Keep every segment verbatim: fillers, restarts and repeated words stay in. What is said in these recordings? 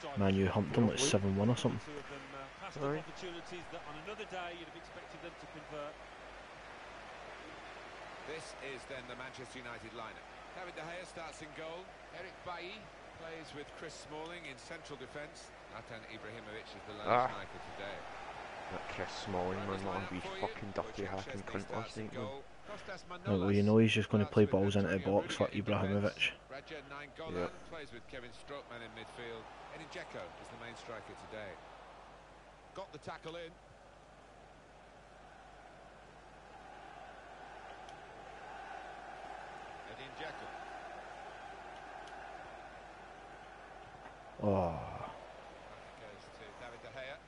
Man U humped them like seven one or something. Right. This is then the Manchester United lineup. David De Gea starts in goal. Eric Bailly plays with Chris Smalling in central defence. Zlatan Ibrahimovic is the lone Ah. striker today. That Chris Smalling, man, what a wee fucking dirty hacking cunt last night, man. Like, well, you know he's just going to play balls into the box for Ibrahimovic. Raja Nainggolan Yep. plays with Kevin Strootman in midfield. Edin Dzeko is the main striker today. Got the tackle in. Edin Dzeko. Oh, Goes to David De Gea.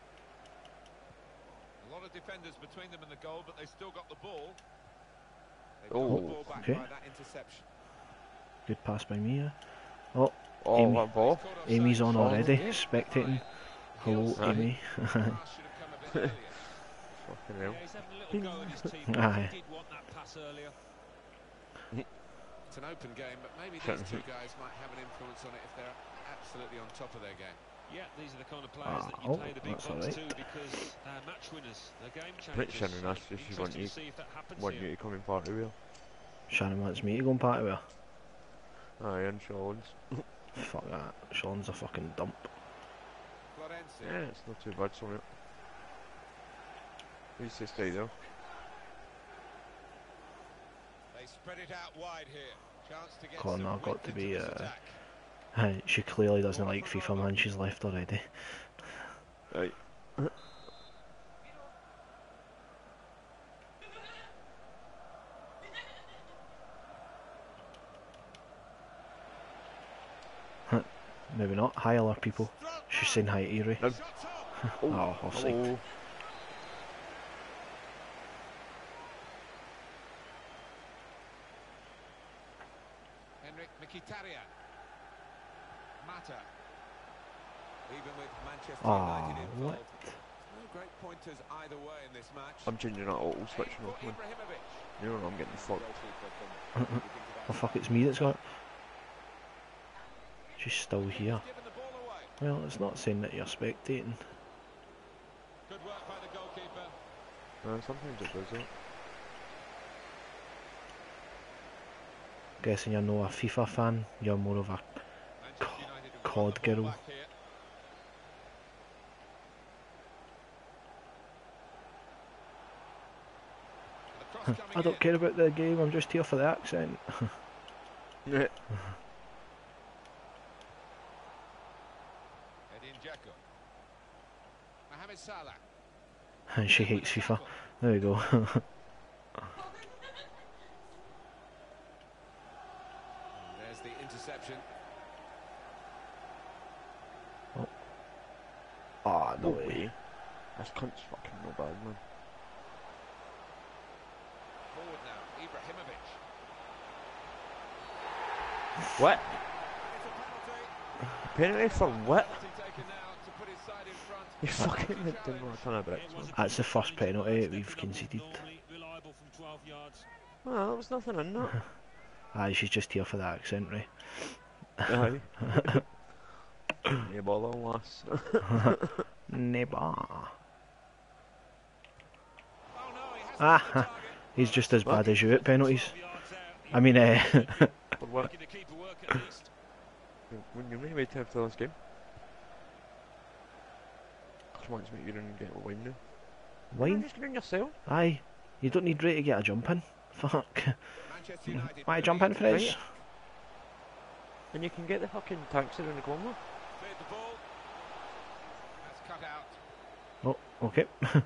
A lot of defenders between them and the goal, but they still got the ball. They've got Oh, the ball back okay. by that interception. good pass by Mia. Oh, Oh, Amy. what ball? Caught offside. Amy's on Oh, already, yeah. spectating. Hello, Aye. Amy. Pass should have come a bit earlier. Fucking hell. Yeah, he's having a little go at his team. Aye. He did want that pass earlier. It's an open game, but maybe these two guys might have an influence on it if they're absolutely on top of their game. Yeah, these are the kind of players that Ah, you oh, play the big that's bucks alright. to because they're match winners, they're game Pretty changers. Shannon asked if she want Interesting you, to see if that happens want here. you to come and party with her. Shannon wants me to go and party with her. Aye, and Sean's. Fuck that. Sean's a fucking dump. Florenzi. Yeah, it's not too bad, so it. He's to stay though. They spread it out wide here. Chance to get Corner some got width to into be, this uh, attack. Aye, she clearly doesn't like FIFA, man. She's left already. Right. Maybe not. Hi, other people. She's saying hi to Eerie. No. Shot on. Oh, offside. Oh, Henrik Mkhitaryan. Mata. Even with Manchester Ah, United involved. what? No great pointers either way in this match. I'm changing that auto switching For off, man. Ibrahimovic. You know I'm getting fucked. Oh fuck, it's me that's got it. She's still here. Given the ball away. Well, it's not saying that you're spectating. Good work by the goalkeeper. Uh, sometimes it does that. Guessing you're not a FIFA fan, you're more of a Manchester United have cod won the ball girl. back here. The cross coming I don't in. care about the game, I'm just here for the accent. Yeah. Edin Dzeko. Mohamed Salah. And she hates FIFA. There we go. There's the interception. Ah, no No way. way. This cunt's fucking no bad, man. Forward now. Ibrahimovic. What? It's a penalty. Penalty for what? Penalty taken now to put his side in front. You fucking didn't want a ton of bricks, man. That's the first penalty we've conceded. Normally reliable from twelve yards. Well, there was nothing in that. Aye, she's just here for the accent, right? Aye. Yeah, bother, lass. Neighbour. Oh no, he has Ah, the target. he's just as bad as you at penalties. twelve yards out. I mean, uh, For what? Making the keeper work at least. When you really wait after this game? Come on, mate, you're going to get a win now. You're wine? just getting yourself. Aye. You don't need Ray to get a jump in. Fuck. Manchester United. Why jump in, Frizz? Right. And you can get the fucking taxi in the corner. Cleared the ball. That's cut out. Oh, okay.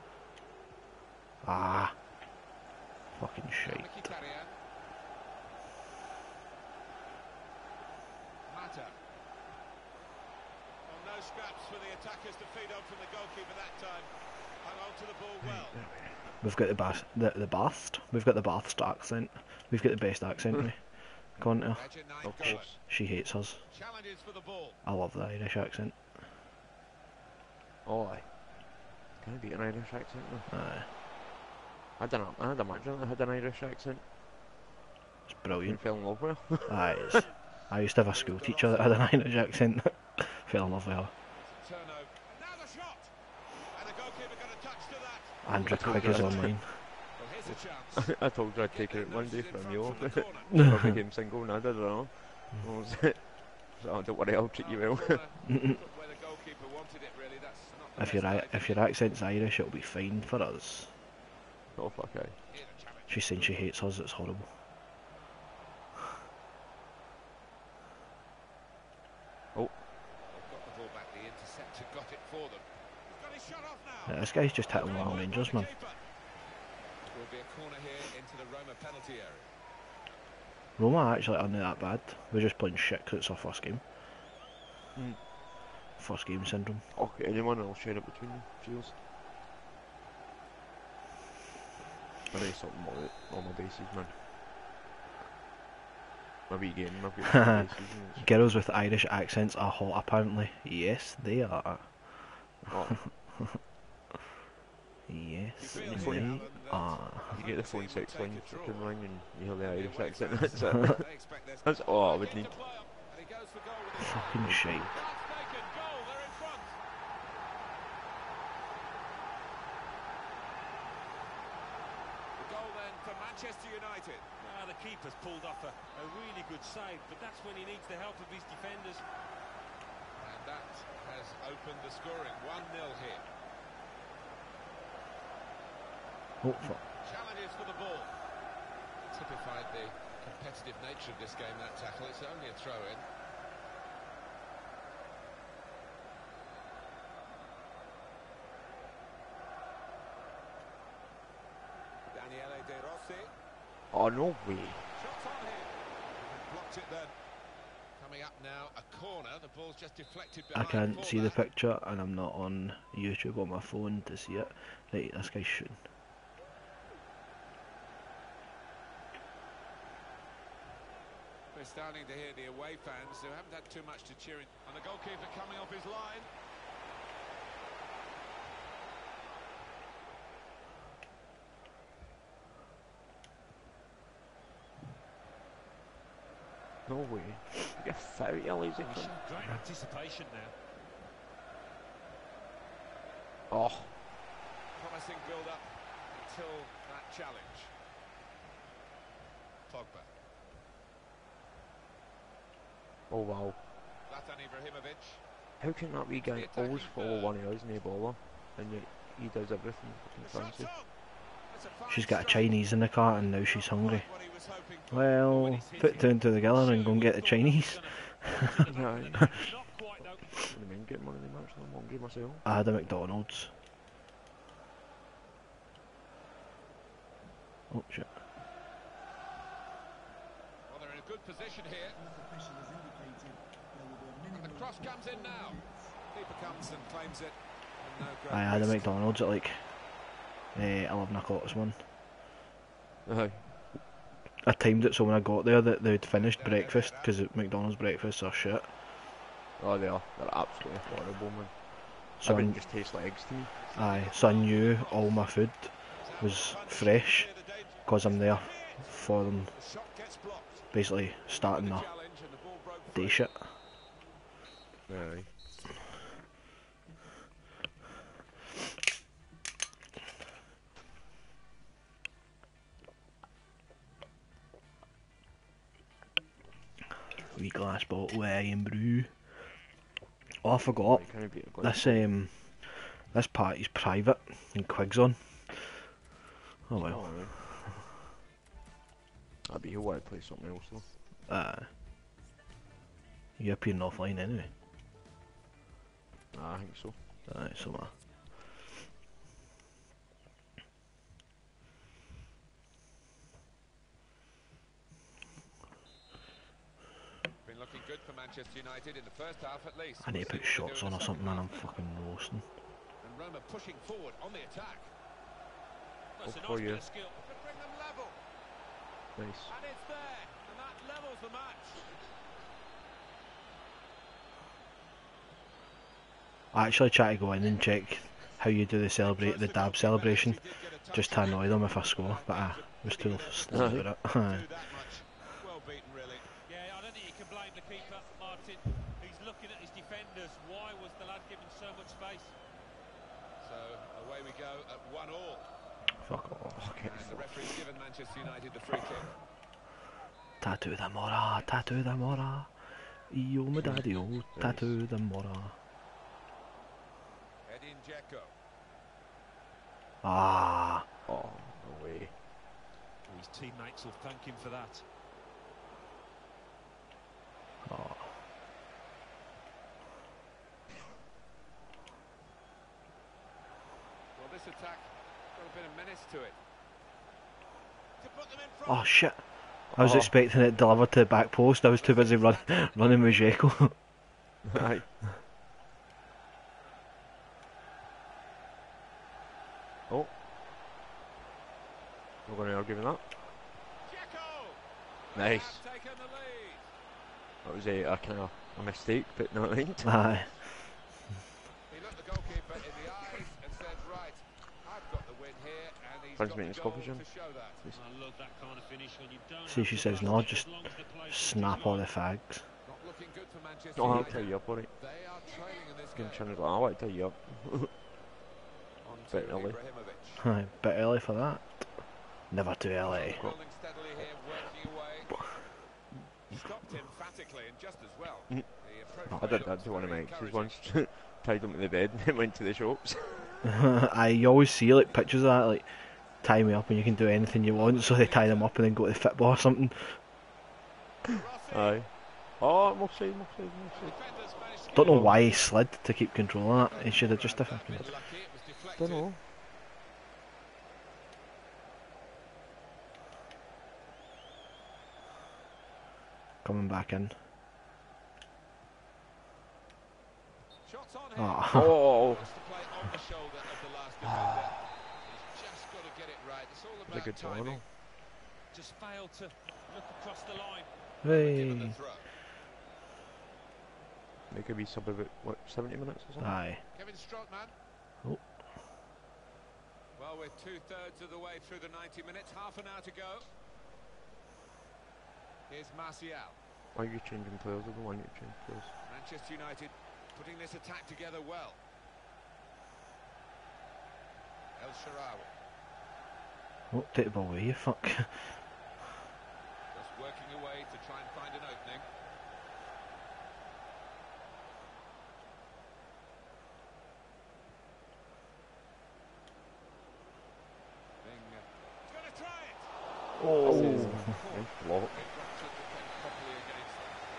Ah. Fucking shite. Mkhitaryan. Mata. Well, no scraps for the attackers to feed on from the goalkeeper that time. Hung on to the ball well. We've got the Bath, the, the Bath. We've got the Bath accent. We've got the best accent, right? Go on to her. Raja Of Nainggolan. course. She hates us. Challenges for the ball. I love the Irish accent. Oh, aye. Can I be an Irish accent now? Aye. I don't know. I had imagine I had an Irish accent. It's And brilliant. fell in love with her. Aye, it's, I used to have a school teacher that had an Irish accent. Fell in love with her. It's Andrew I told Quigg you is I'd- online. Well, here's a chance. I told you I'd take it one day Loses it in from front you. from the corner. I became single and I did it all. I was it. So don't worry, I'll treat you well. Corner, put where the goalkeeper wanted it, really. That's not the If your best ac- idea. if your accent's Irish, it'll be fine for us. Oh fuck aye. Here's a challenge. She's saying she hates us. It's horrible. They've got the ball back. The interceptor got it for them. He's got his shot off now. Yeah, this guy's just hitting long ranges, man. Will be a corner here into the Roma penalty area. Roma actually aren't that bad. We're just playing shit 'cause it's our first game. Mm. First game syndrome. Okay, anyone I'll share it between you. Cheers. I need something on it, on my bases, man. My wee game, I've got some bases and it's- Girls with Irish accents are hot, apparently. Yes, they are. oh, Yes, He feels they it, Alan, are. that you get the phone Hunt sex will line, take you it fucking through. ring and you hear the The Irish away accent, fans, that's it. they expect this- That's all I would need. And he goes for goal with his Fucking shite. Chance taken, goal, they're in front. The goal then for Manchester United. Ah, the keeper's pulled off a, a really good save, but that's when he needs the help of his defenders. And that has opened the scoring. one nil here. Oh, fuck. Challenges for the ball. Typified the competitive nature of this game, that tackle. It's only a throw-in. Daniele De Rossi. Oh, no way. Shots on him. Blocked it then. Coming up now, a corner. The ball's just deflected I behind. can't for see the that. picture and I'm not on YouTube on my phone to see it. Right, this guy's shooting. We're starting to hear the away fans who haven't had too much to cheer in. And the goalkeeper coming off his line. No way. You get foul, you lazy He's cunt. shown great anticipation now. Oh, Promising build-up until that challenge. Pogba. oh wow. Zlatan Ibrahimovic. How can that wee guy always follow one of us and he baller, and yet he does everything fucking The shot's fancy? on. It's a fine She's got a strike. Chinese in the car and now she's hungry. What he was hoping for. Well, put two and two together and go and get the Chinese. No, Not quite though. what do you mean, getting one of them actually? I'm hungry myself. I had a McDonald's. Oh shit. Well, they're in a good position here. And the cross comes in now. Keeper comes and claims it. And no great I had a risk. McDonald's at like uh, eleven o'clock this morning. Aye. I timed it so when I got there that they'd finished breakfast because McDonald's breakfasts are shit. Oh, they are. They're absolutely horrible, man. So I, Everything just tastes like eggs to me. aye, so I knew all my food was fresh because I'm there for them, The shot gets blocked. basically starting The the challenge and the ball broke day free. shit. Aye. Wee glass bottle of Iron Brew. Oh, I forgot. Like, can I be a glass? This um, this party's private and Quig's on. Oh well. Oh, aye. I'd be here while I play something else though. Uh, you're appearing offline anyway. Nah, I think so. Aye, so uh, Been looking good for Manchester United in the first half at least. I need to We'll put see what shots they do on in or the something, second man. I'm half. fucking roasting. And Roma pushing forward on the attack. That's a Oh, nice yeah. bit of skill. Could bring them level. Nice. And it's there. And that levels the match. I actually try to go in and check how you do the celebrate the dab celebration, just to annoy them if I score, but I was too slow Aye. with it. Do that much. Well beaten, really. Yeah, I don't think you can blame the keeper, Martin. He's looking at his defenders. Why was the lad given so much space? So So away we go at one all. Fuck off. And the referee's given Manchester United the free kick. Tattoo the mora, tattoo the mora. Io me daddy, oh, tattoo the mora. Edin Dzeko. Ah. Oh, no way. His teammates will thank him for that. Oh. Well, this attack got a bit of menace to it. To put them in front. Oh shit. I was Oh. expecting it delivered to the back post. I was too busy run, running with Dzeko. Aye. Oh. We're going to argue with that. Dzeko. Nice. Have taken the lead. That was a, a kind of a mistake, but not mind. Aye. He looked the goalkeeper in the eyes and said, right, I've got the win here, and he's Thanks, got mate, the it's goal coffee, Jim. to show that. I love that kind of finish when you don't See if have she to says rush no, it just as long as the play snap finishes all well. the fags. Not looking good for Manchester Oh, I'll United. tell you up on it. They are trailing in this Game game. channel, I want to tell you up. On to Bit early. Ibrahimovic. Aye, bit early for that. Never too early. Building steadily here, working away. Stopped emphatically and just as well. Mm. The approach I did shot that was to one of my very exes encouraging. once. Tied him to the bed and then went to the shops. I you always see like pictures of that, like tie me up and you can do anything you want, so they tie them up and then go to the football or something. Rossi. Aye. Oh, more side, more side, more side. Defenders managed to Don't get know it. why he slid to keep control of that. He should have just A fucking. bit lucky, it was deflected. Don't know. Coming back in. Shots on here. Ah. Oh, Wants to play on the shoulder of the last defender. He's just got to get it right. It's all it's a about good timing. ball. Just failed to look across the line. Given Hey. the throw. They could be sub about, what, seventy minutes or something? Aye. Kevin Strootman. Oh. Well, we're two-thirds of the way through the ninety minutes. Half an hour to go. Here's Martial. Why are you changing players? I don't want you to change players. Manchester United putting this attack together well. El Shaarawy. Oh, take the ball away, you fuck. Just working away to try and find an opening. Being, uh, he's going to try it. Oh, This is nice block. They've got to defend properly against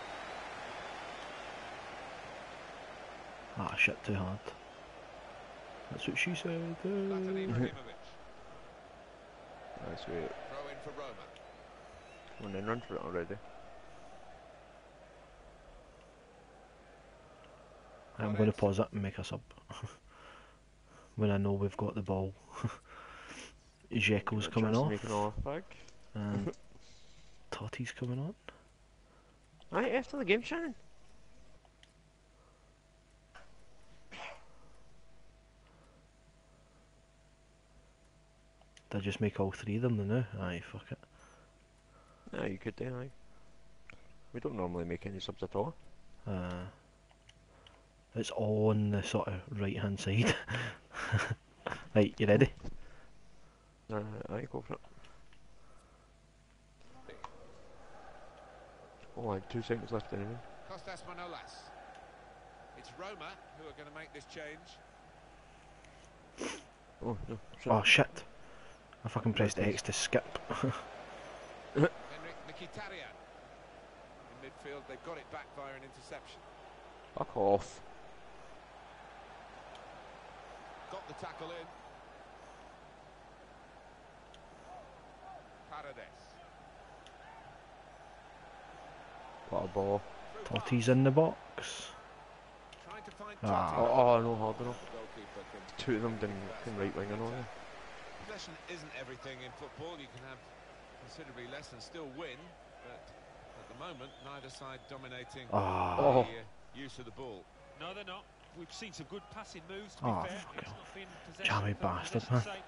them. Ah, shit, too hard. That's what she said. Zlatan Uh, Ibrahimovic. Nice, wait. Throw in for Roma. Come on then, run for it already. I'm going to pause it and make a sub. When I know we've got the ball. Dzeko's coming Chance to off. make another flag. And Totti's coming on. Right, after the game, Shannon. Did I just make all three of them then now? Aye, fuck it. Yeah, you could do, aye. We don't normally make any subs at all. Uh, it's all on the sort of right hand side. Right, you ready? Uh, aye, go for it. Oh, I had two seconds left anyway. Kostas Manolas. It's Roma who are going to make this change. Oh, no. Oh shit. I fucking pressed X to skip. Henrik Mkhitaryan. In midfield, they've got it back via an interception. Fuck off. Got the tackle in. Paredes. What a ball. Through Totti's in the box. Trying to find Ah. Totti. Oh, oh no, hard enough. The goalkeeper can. Two of them didn't can right wing and all that. Possession isn't everything in football. You can have considerably less and still win, but at the moment, neither side dominating Ah. Oh. the uh, use of the ball. No, they're not. We've seen some good passing moves, to be Oh, fair. fuck It's off. not been possession Jammy for bastard, possession's man. sake.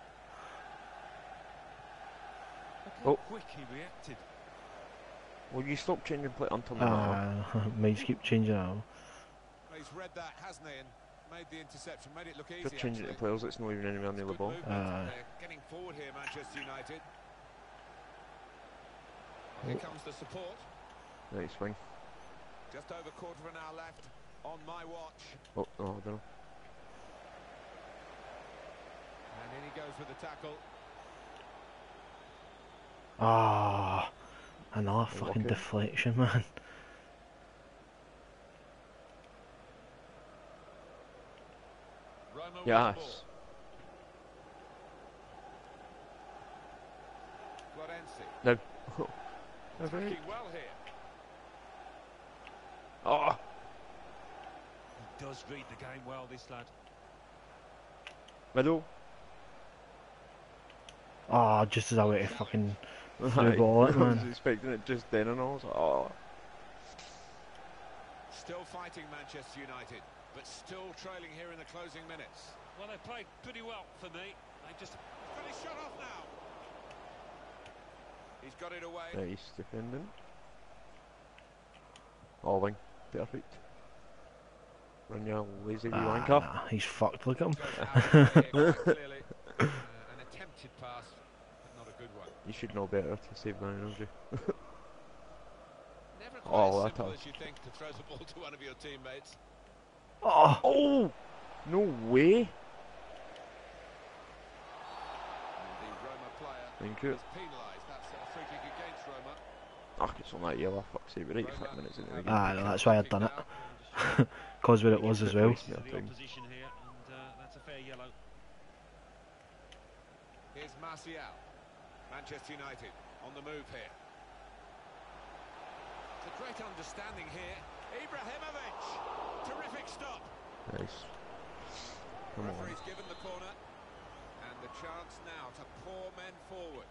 Look Oh. how quick he reacted. Will you stop changing play until now? Ah, might keep changing out. Well, he's read that, hasn't he? And made the interception, made it look easy. Just changing actually. to players that's not even anywhere near the Good ball. movement. Uh. They're getting forward here, Manchester United. Here comes the support. Nice swing. Just over quarter of an hour left on my watch. Oh, oh, I don't know. And in he goes with the tackle. Ah, another You're fucking lucky. deflection, man. Roma with the ball. Yes. Florenzi. No. Oh, Attacking well here. oh. He does read the game well, this lad. Middle. Ah, just as I wait to fucking through Aye. ball it, I was man. expecting it just then and all. I was like, oh. Still fighting Manchester United, but still trailing here in the closing minutes. Well, they played pretty well for me. They just... Finish shot off now. He's got it away. Nice defending. Alling. Perfect. Run your lazy wee Ah, wanker. nah, he's fucked, look at him. Goes out here quite clearly. Uh, an attempted pass, but not a good one. You should know better to save that energy. Never quite Oh, as that simple was- as you think to throw the ball to one of your teammates. Oh, Oh! No way! And the Roma player Thank you. is penalised. That's a free kick against Roma. Ah, it's on that yellow. Fuck's sake, we're eighty-five minutes into the game. ah, no, that's why I'd done it. Cause where it was as well. Yeah, The thing. opposition here, and uh, that's a fair yellow. Here's Martial. Manchester United on the move here. It's a great understanding here. Ibrahimovic. Terrific stop. Nice. Come on. Referee's given the corner. And the chance now to pour men forward.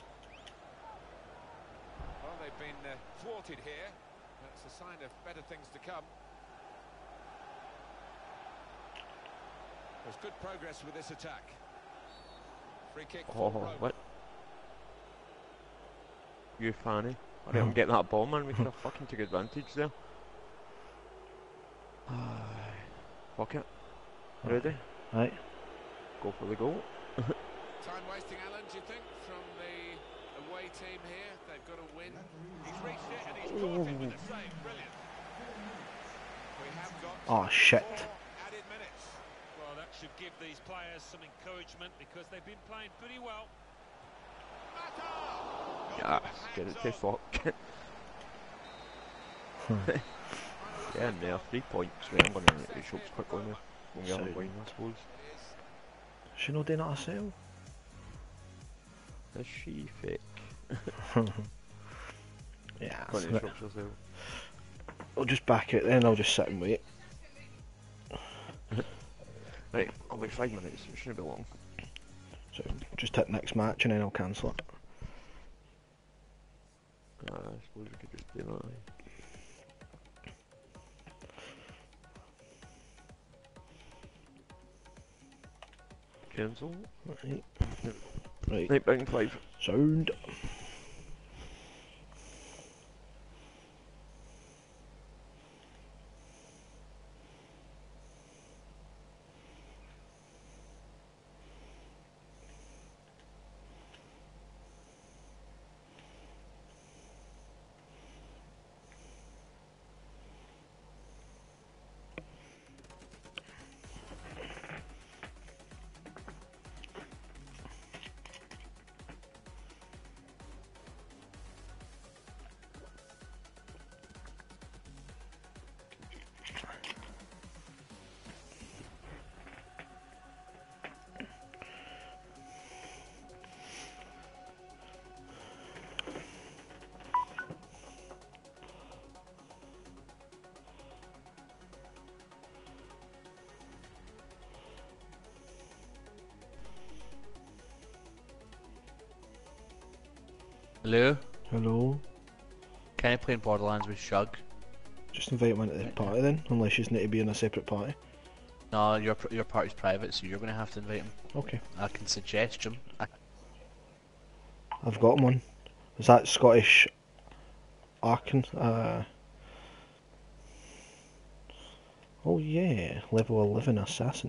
Well, they've been uh, thwarted here. That's a sign of better things to come. There's good progress with this attack. Free kick for Oh, Roma. what? You fanny. I didn't get that ball, man. We could have fucking took advantage there. Fuck it. Ready? Right. Go for the goal. Time wasting, Alan, do you think, from the away team here? They've got to win. He's reached it and he's caught it with a save. Brilliant. We have got Oh, shit. four added minutes. Well, that should give these players some encouragement because they've been playing pretty well. Yes, get it to fuck. Yeah, and there, three points. Wait, I'm going to run the shops quickly now. When we have a Sound. win, I suppose. She not doing it herself? Is she fake? Yeah, Going to the right. shops herself. I'll just back it then, I'll just sit and wait. Right, I'll be five minutes. It shouldn't be long. So just hit next match and then I'll cancel it. Uh, I suppose we could just do that. aye. Cancel. Right. Right. Right, back in five. Sound. Hello? Hello. Can I play in Borderlands with Shug? Just invite him into the party then, unless you need to be in a separate party. No, your pr- your party's private, so you're going to have to invite him. Okay. I can suggest him. I- I've got him one. Is that Scottish Arkin? Uh, Oh yeah, level eleven assassin.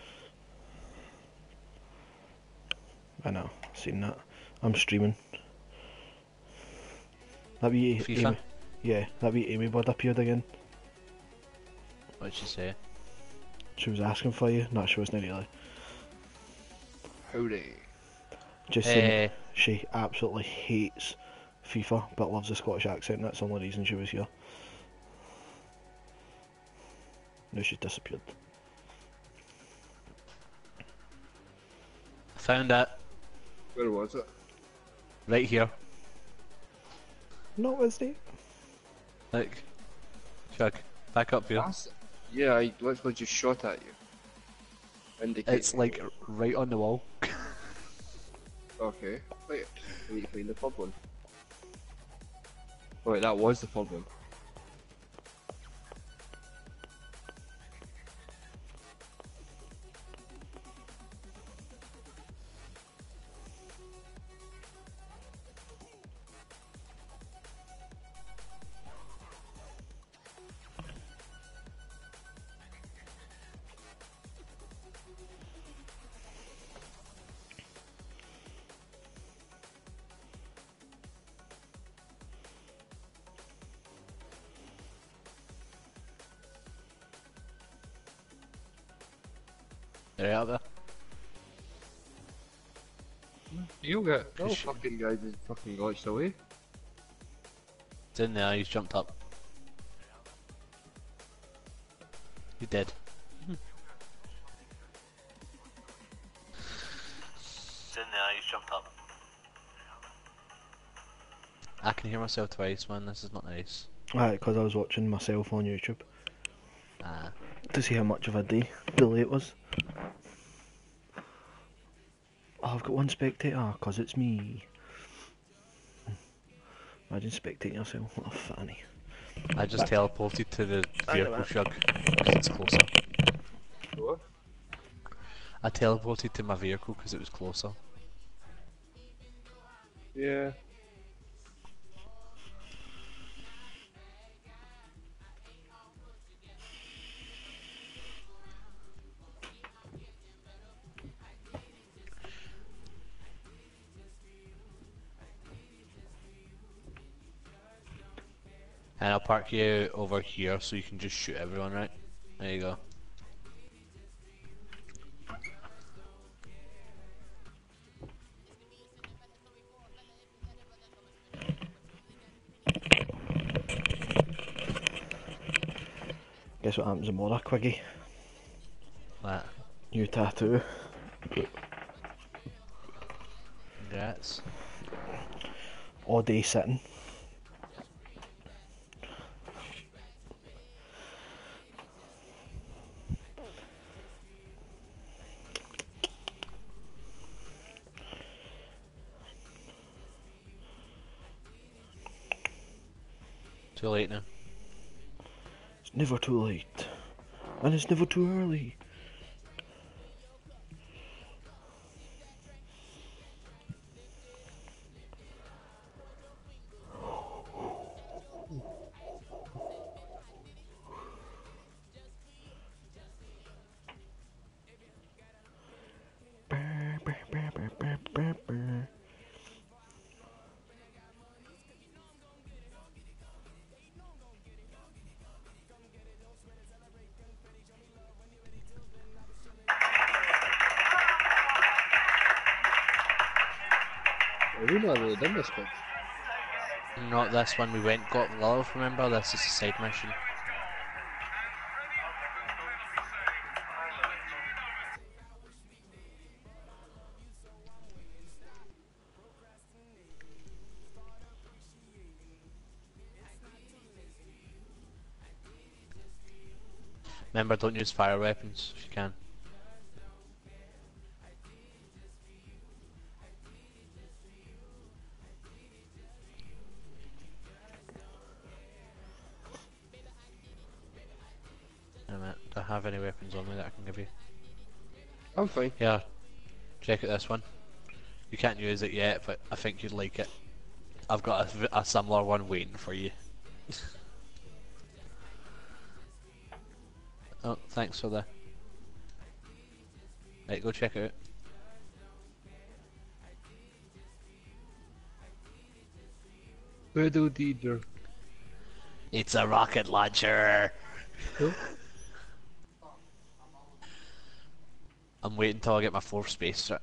I know, seen that. I'm streaming. That be FIFA? Amy. Yeah, that be Amy Bud appeared again. What'd she say? She was asking for you. No, she wasn't really. Howdy. Just saying Eh, that she absolutely hates FIFA but loves the Scottish accent. That's the only reason she was here. Now she's disappeared. found it. Where was it? Right here. No, is it? Look. Chug. Back up here. That's, yeah, I literally just shot at you. Indicating. It's like right on the wall. Okay. Wait, I need to find the third one. Wait, that was the third one. Right out there. You get oh Sh- fucking guy just fucking glitched away. It's in there, he's jumped up. He did. It's in there, he's jumped up. I can hear myself twice, man, this is not nice. Alright, because I was watching myself on YouTube Ah. to see how much of a day delay it was. Oh, I've got one spectator, because it's me. Imagine spectating yourself, what a fanny. I just teleported to the I know vehicle that. shrug, because it's closer. What? I teleported to my vehicle because it was closer. Yeah. And I'll park you over here so you can just shoot everyone, right? There you go. Guess what happens tomorrow, Quiggy? That. New tattoo. Congrats. All day sitting. Too late now. It's never too late. And it's never too early. Brr, brr, brr, brr, brr, brr, brr. We've not really done this one. Not this one, we went got love, remember? This is a side mission. Remember, don't use fire weapons if you can. Wait a minute, do I have any weapons on me that I can give you? I'm fine. Yeah, check out this one. You can't use it yet, but I think you'd like it. I've got a, v- a similar one waiting for you. Oh, thanks for that. Right, go check it out. Riddle Deeder. It's a rocket launcher! Cool. I'm waiting until I get my fourth space strip.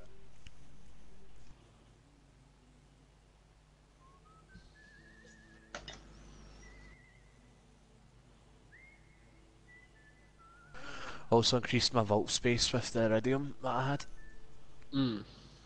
Also increased my vault space with the iridium that I had. Mm.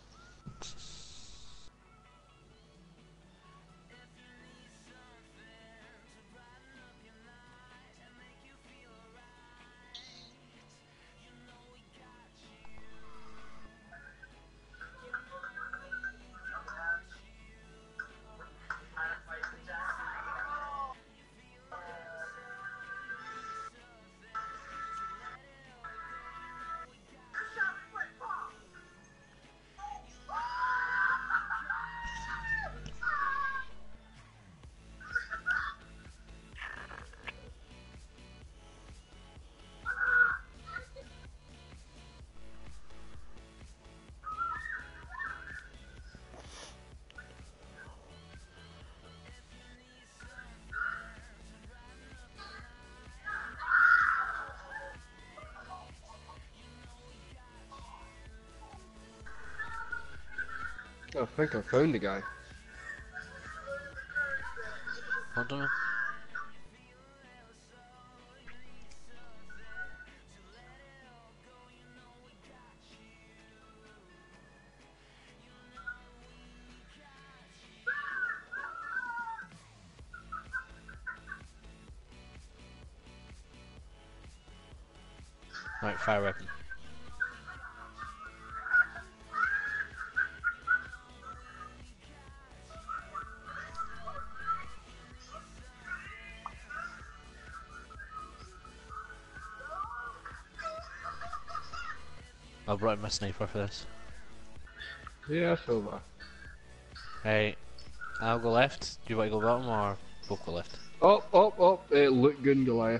I think I found the guy. Hold on. Right, fire weapon. I brought in my sniper for this. Yeah, I saw that. Right, I'll go left. Do you want to go bottom or both go left? Up, up, up. Uh, Luke Gun Goliath.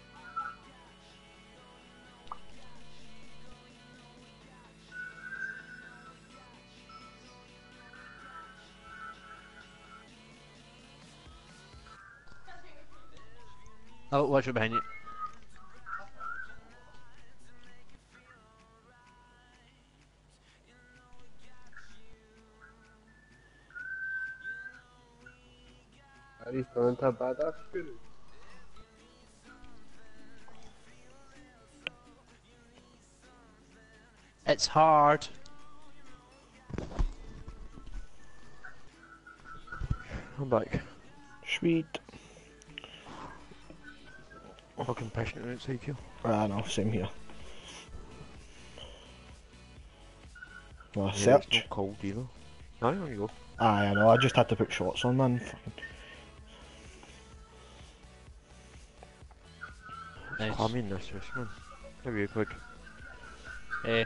Oh, watch it behind you. Are you going to badass spirit? It's hard. I'm back. Sweet. Fucking passionate outside here. Ah, no, same here. Well, Yeah, it's search. not cold either. Aye, on you go. Aye, I know, I just had to put shots on, man. Fucking- Nice. I mean this, this man. Maybe a quick. Hey.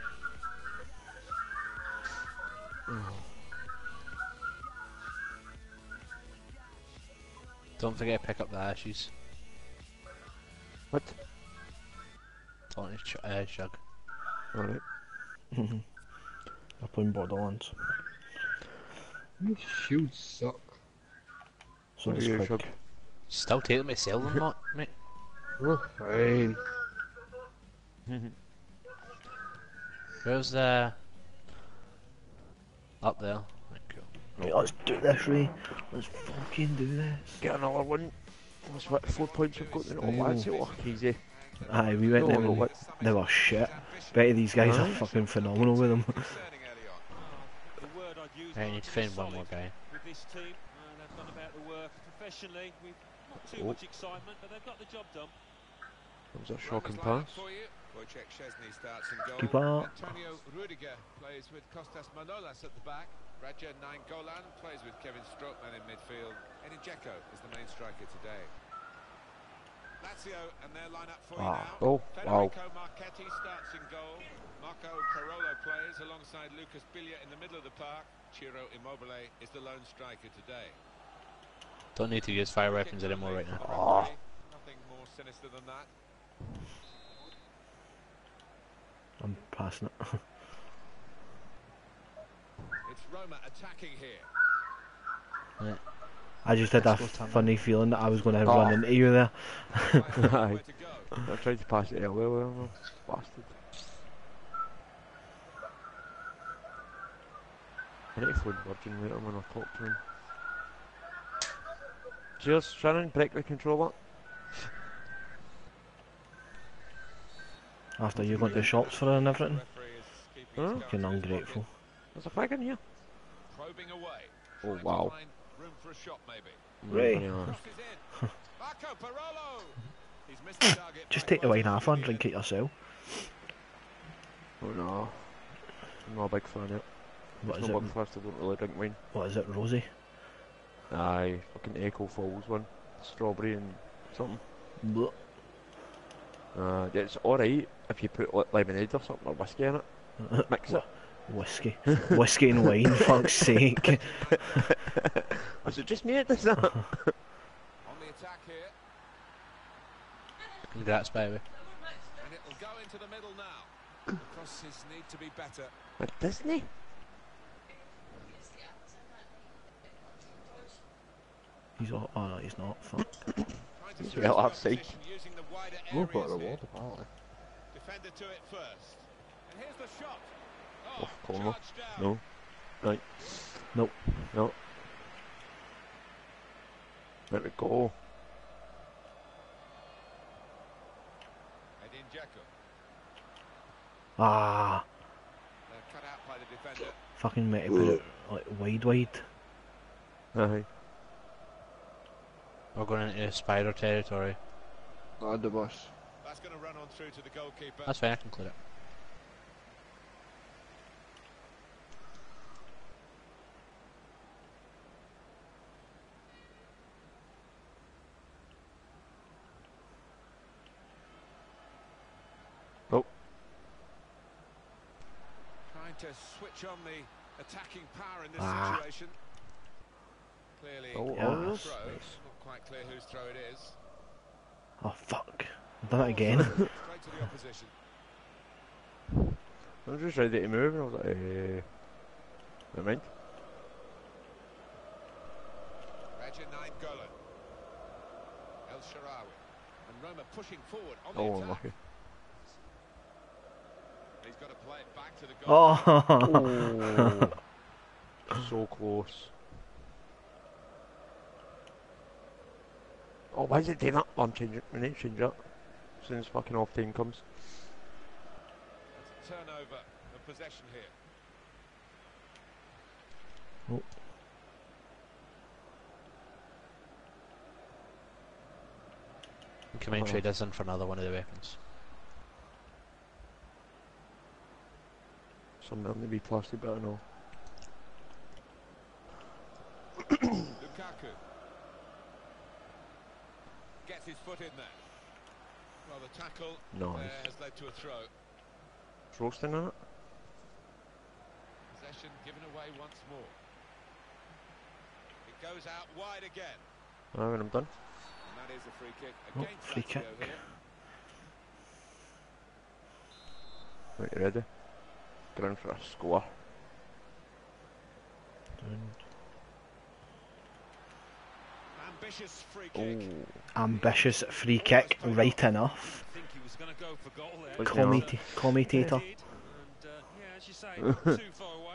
Don't forget to pick up the ashes. What? Talking to Ch uh, Shug. Alright. I'm playing Borderlands. These shields suck. So What it's are you, quick. Shug? Still taking me sell them, not mate. Oh, fine. Where's the up there? Right, cool. Right, let's do this, Ray. Let's fucking do this. Get another one. What's what? Four points we've got. Oh, that's it. Oh, easy. Aye, we went No, there no, and what? they were shit. Bet these guys are Nice. fucking phenomenal with them. The word I'd use I need to find one more guy. with this team. Uh, they've gone about the work professionally with not too Oh. much excitement, but they've got the job done. That was a shocking pass. Wojciech Szczesny starts in goal. Keep up. Antonio Rudiger plays with Kostas Manolas at the back. Raja Nainggolan plays with Kevin Strootman in midfield. Edin Dzeko is the main striker today. Lazio and their lineup for you Ah. now. Oh, wow. Federico Marchetti starts in goal. Marco Parolo plays alongside Lucas Biglia in the middle of the park. Ciro Immobile is the lone striker today. Don't need to use fire weapons anymore right now. Oh. Nothing more sinister than that. I'm passing it. It's Roma attacking here. Yeah. I just had that Let's go, Tom. funny feeling that I was going to Oh. run into you there. Aye. Way to go. I tried to pass it earlier, well, bastard. I need to phone Virgin later when I talk to him. Cheers, Shannon, break the controller. After you went to shops for her and everything. Referee is keeping his Huh? cards Fucking in his ungrateful. There's a flag in here. pocket. Probing away. Oh, Trying to wow. find room for a shot maybe. Right. Yeah. Crosses in. Marco Parolo. He's missed the target. Just by take the quite wine a half few and drink here. it yourself. Oh no. I'm not a big fan of it. What It's is not it? big first, I don't really drink wine. What is it, Rosie? Aye, fucking Echo Falls one. Strawberry and something. Blech. Uh, yeah, it's alright if you put like lemonade or something or whiskey in it. Mix it. Whiskey. Whiskey and wine, fuck's sake. Was it just me that does that? On the attack here. Congrats, baby. And it'll go into the middle now. The crosses need to be better. At Disney? He's all, oh no, he's not. Fuck. Trying to He's switch well the off sake. opposition using the wider We'll put areas a here. reward apparently. Defender to it first. And here's the shot. Oh, Off corner. charged down. No. Right. Nope. No. Let it go. Edin Dzeko. Ah, They're cut out by the defender. fucking mate, put it like wide, wide. Aye. We're going into spider territory. Add the bus. That's going to run on through to the goalkeeper. That's fine, I can clear it. Nope. Trying to switch on the attacking power in this Ah. situation. Clearly, Oh, Yeah. oh, throw. yes. Not quite clear whose throw it is. Oh fuck. I've done it again. Straight to the opposition. I was just ready to move and I was like, eh. Never mind. Raja nine Golan. El Shaarawy. And Roma pushing forward on the Oh, attack. unlucky. He's got to play it back to the goal. Oh. So close. Oh, why is it doing that? Oh, I'm changing. We need to change that. As soon as fucking off time comes. That's a turnover of possession here. Come in, Oh. trade us in for another one of the weapons. Some of them be plastic, but I know. Lukaku gets his foot in there. Well, the tackle Nice. there has led to a throw. It's roasting in it. Possession given away once more. It goes out wide again. Alright, when I'm done. And that is a free kick Oh, against free Lazio kick. here. Right, you ready? Going for a score. Ambitious free kick. Oh. Ambitious free kick, right enough. I think he was going to go for goal there. But but, yeah. Commit- commentator. he did, And uh, yeah, as you say, not too far away.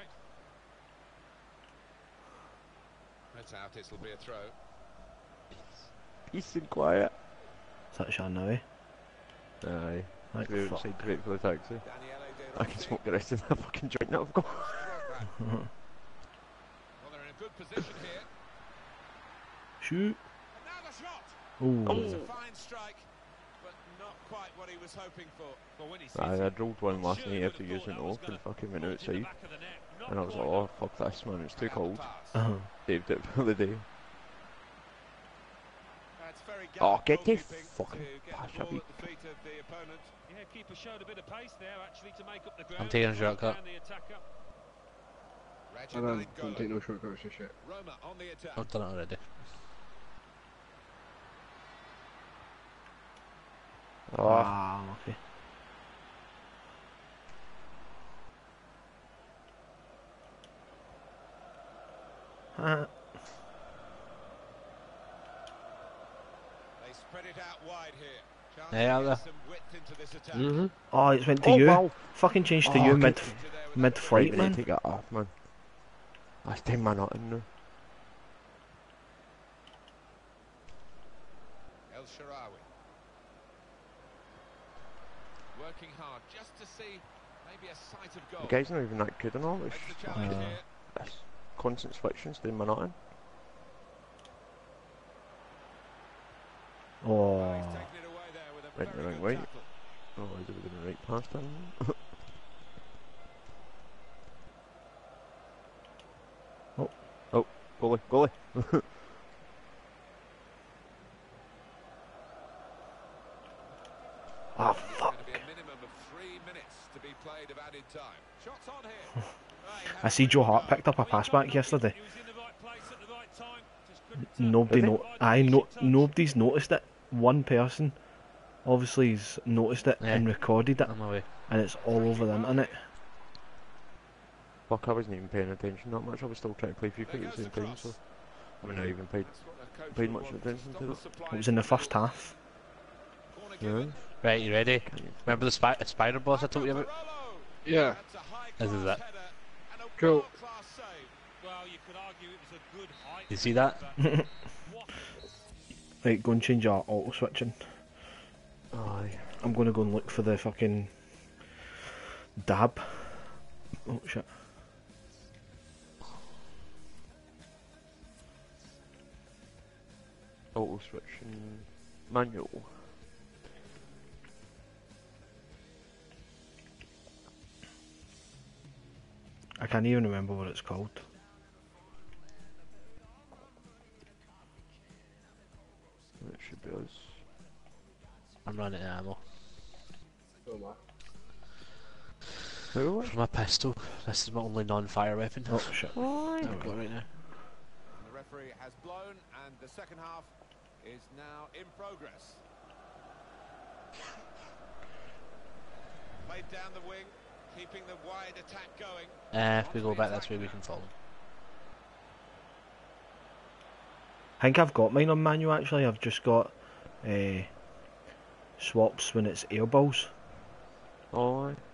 That's out, it'll be a throw. Peace and quiet. Is that Sean now, eh? Aye. Like, Great, fuck. say great for the taxi. Daniele De I can Rossi. smoke the rest of that fucking joint that I've got. Well, they're in a good position here. Shoot. And now the shot. Oh. It's a fine strike, but not quite what he was hoping for. But when he sees Aye, I it, drilled one last surely night would after have using thought it that was off and gonna fucking went bolt in the outside. back of the net. Not And I was like, quite. oh fuck this man, it's too Out the cold. pass. Uh-huh. Saved it for the day. That's very Oh, gallant get the goalkeeping fucking to get pass the up, ball you- at the feet of the opponent. Yeah, keeper showed a bit of pace there actually to make up the ground. taking a Right shortcut. down the attacker. Raja I nine don't, don't Golan. take no shortcuts for shit. Roma on the attack. I've done it already. Oh, Ah, okay. Ah. They spread it out wide here. Chance Yeah, to out get there. some width into this attack. Mm-hmm. Oh, it's went to Oh, you. wow. Fucking changed to Oh, you okay. mid Into there with mid that flight, Right, we need to man. take that off, man. That's ten man up in now. El Shaarawy. Working hard just to see maybe a sight of goal. The guy's not even that good and all. It's Makes the challenge Uh, here. that's constant switching, staying man up in. Oh, Oh, he's taken it away there with a Right in the very wrong good way. tackle. Oh, is it going to right past him? Oh. Oh, goalie, goalie. ah, It's fuck. going to be a minimum of three minutes to be played of added time. Shots on here. Right, I see Joe Hart picked up a pass back yesterday. He was in the right place at the right time. Just couldn't, uh, Nobody Did he? no, I no, nobody's noticed it. One person, obviously, has noticed it Yeah. and recorded it, I'm away. and it's all over the internet. Fuck, I wasn't even paying attention that much. I was still trying to play FIFA There at goes the same the time, cross. so I mean, I even paid. That's what a coach Paid would much want. attention Stop to the it. supply It was in the from first middle. half. Corner Yeah. given. Right, you ready? Can you- Remember the spi spider boss I told you about? Barolo. Yeah. That's a high This is class it. header and a Cool. world-class save. Well, you could argue it was a good height. You see that? but what Right, go and change our auto switching. Aye. I'm gonna go and look for the fucking dab. Oh shit. Auto switching manual. I can't even remember what it's called. That should be us. I'm running out of ammo. Oh, my. Who? For my pistol. This is my only non-fire weapon. Oh shit. I've got right now. And the referee has blown, and the second half is now in progress. Played down the wing, keeping the wide attack going. Uh, if we go back this way, we can follow. I think I've got mine on manual actually. I've just got uh, swaps when it's air balls. Oh, aye.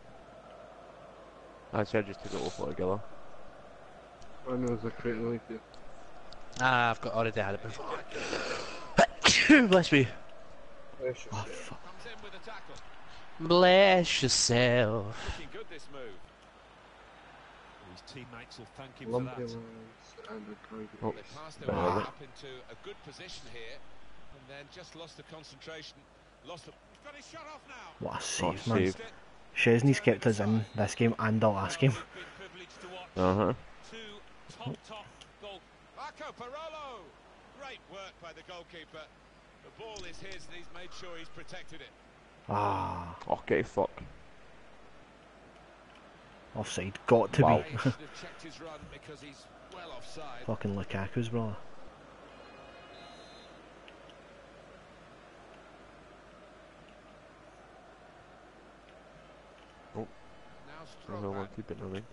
I said just to go off altogether. I know there's a crate like you. Ah, I've got already had it before. Bless me. I should Oh say. fuck. Comes in with a tackle. Bless yourself. Looking good this move. his teammates will thank him for that. Lumpy and the private. Oh. They passed their Better way than- up into a good position here, and then just lost the concentration. Lost the. He's got his shot off now. What a save, Oh, man. save. Chesney's kept us in this game and the last game. Been privileged to watch Uh huh. two top, top goal. Marco Parolo. Great work by the goalkeeper. The ball is his, and he's made sure he's protected it. Ah, Okay, fuck. offside. Got to Wow. be. He should have checked his run because he's well offside. Fucking Lukaku's brother. Now I don't Strootman. want to keep it running.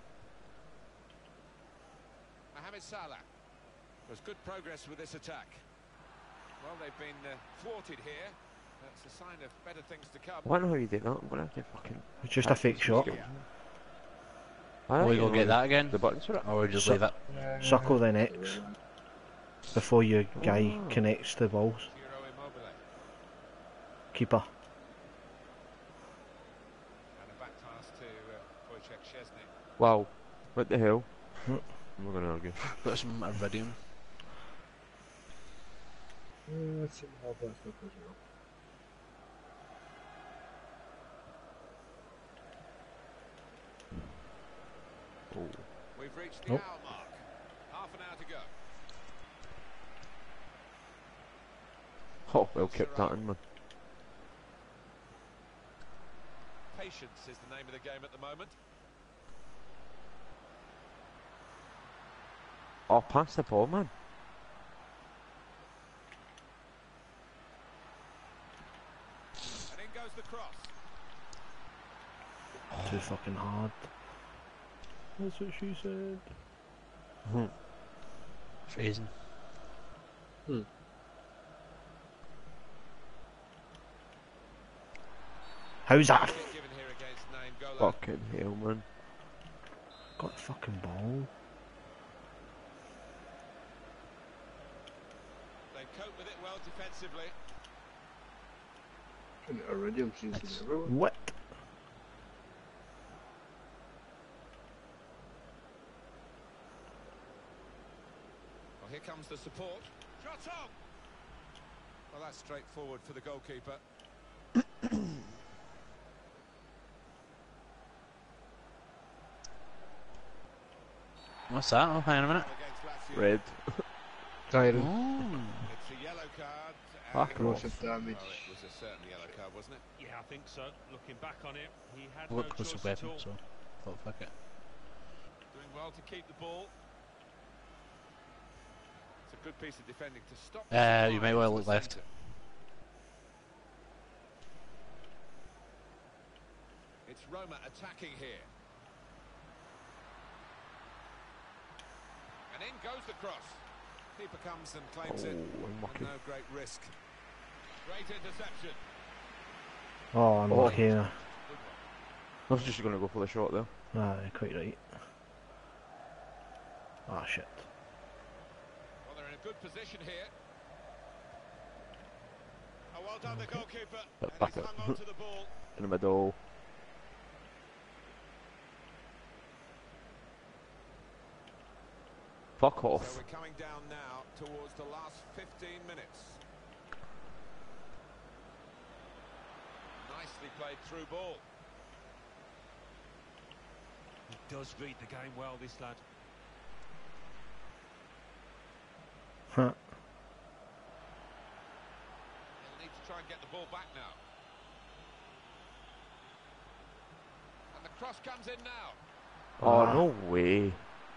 Mohamed Salah. There's good progress with this attack. Well, they've been uh, thwarted here. That's a sign of better things to come. I don't know how you did that. I'm gonna have to fucking. It's just a fake shot. Aye, Will we you go know, get that again? The buttons for it. Or we just So- leave it? Circle then X before your guy Oh. connects the balls. Ciro Immobile. Keeper. And a back pass to uh, Wojciech Szczesny. Wow. What the hell? Hmm. I'm not gonna argue. Got some iridium. Uh, let's see how that's not as well. Oh. We've reached the Nope. hour mark. Half an hour to go. Oh, well kept that in, man. Patience is the name of the game at the moment. Oh, pass the ball, man. And in goes the cross. Too fucking hard. That's what she said. Hmm. Phrasing. Hmm. How's that? Given here against Nain Golan. Fucking hell, man. Got the fucking ball. They cope with it well defensively. Iridium seems to be everywhere. What? Well, here comes the support. Shot on! Well, that's straightforward for the goalkeeper. What's that? Oh, hang on a minute. Against Lazio. Red. Siren. Oh. It's a yellow card. Fuck and- Corrosive damage. Well, it was a certain yellow card, wasn't it? Yeah, I think so. Looking back on it, he had Look no was choice the at weapon, all. so thought fuck it. Doing well to keep the ball. It's a good piece of defending to stop. the Uh, supply you may well into look the left. centre. It's Roma attacking here. And in goes the cross. Keeper comes and claims it. Oh, unlucky. And no great risk. Great interception. Oh, unlucky. Oh. I was just going to go for the shot there. Aye, quite right. Ah, shit. Well, they're in a good position here. Oh, well done, the goalkeeper. But And back he's up. hung on to the ball. In the middle. Fuck So off. we're coming down now towards the last fifteen minutes. Nicely played through ball. He does read the game well, this lad. Huh. They'll need to try and get the ball back now. And the cross comes in now. Oh, Ah. no way.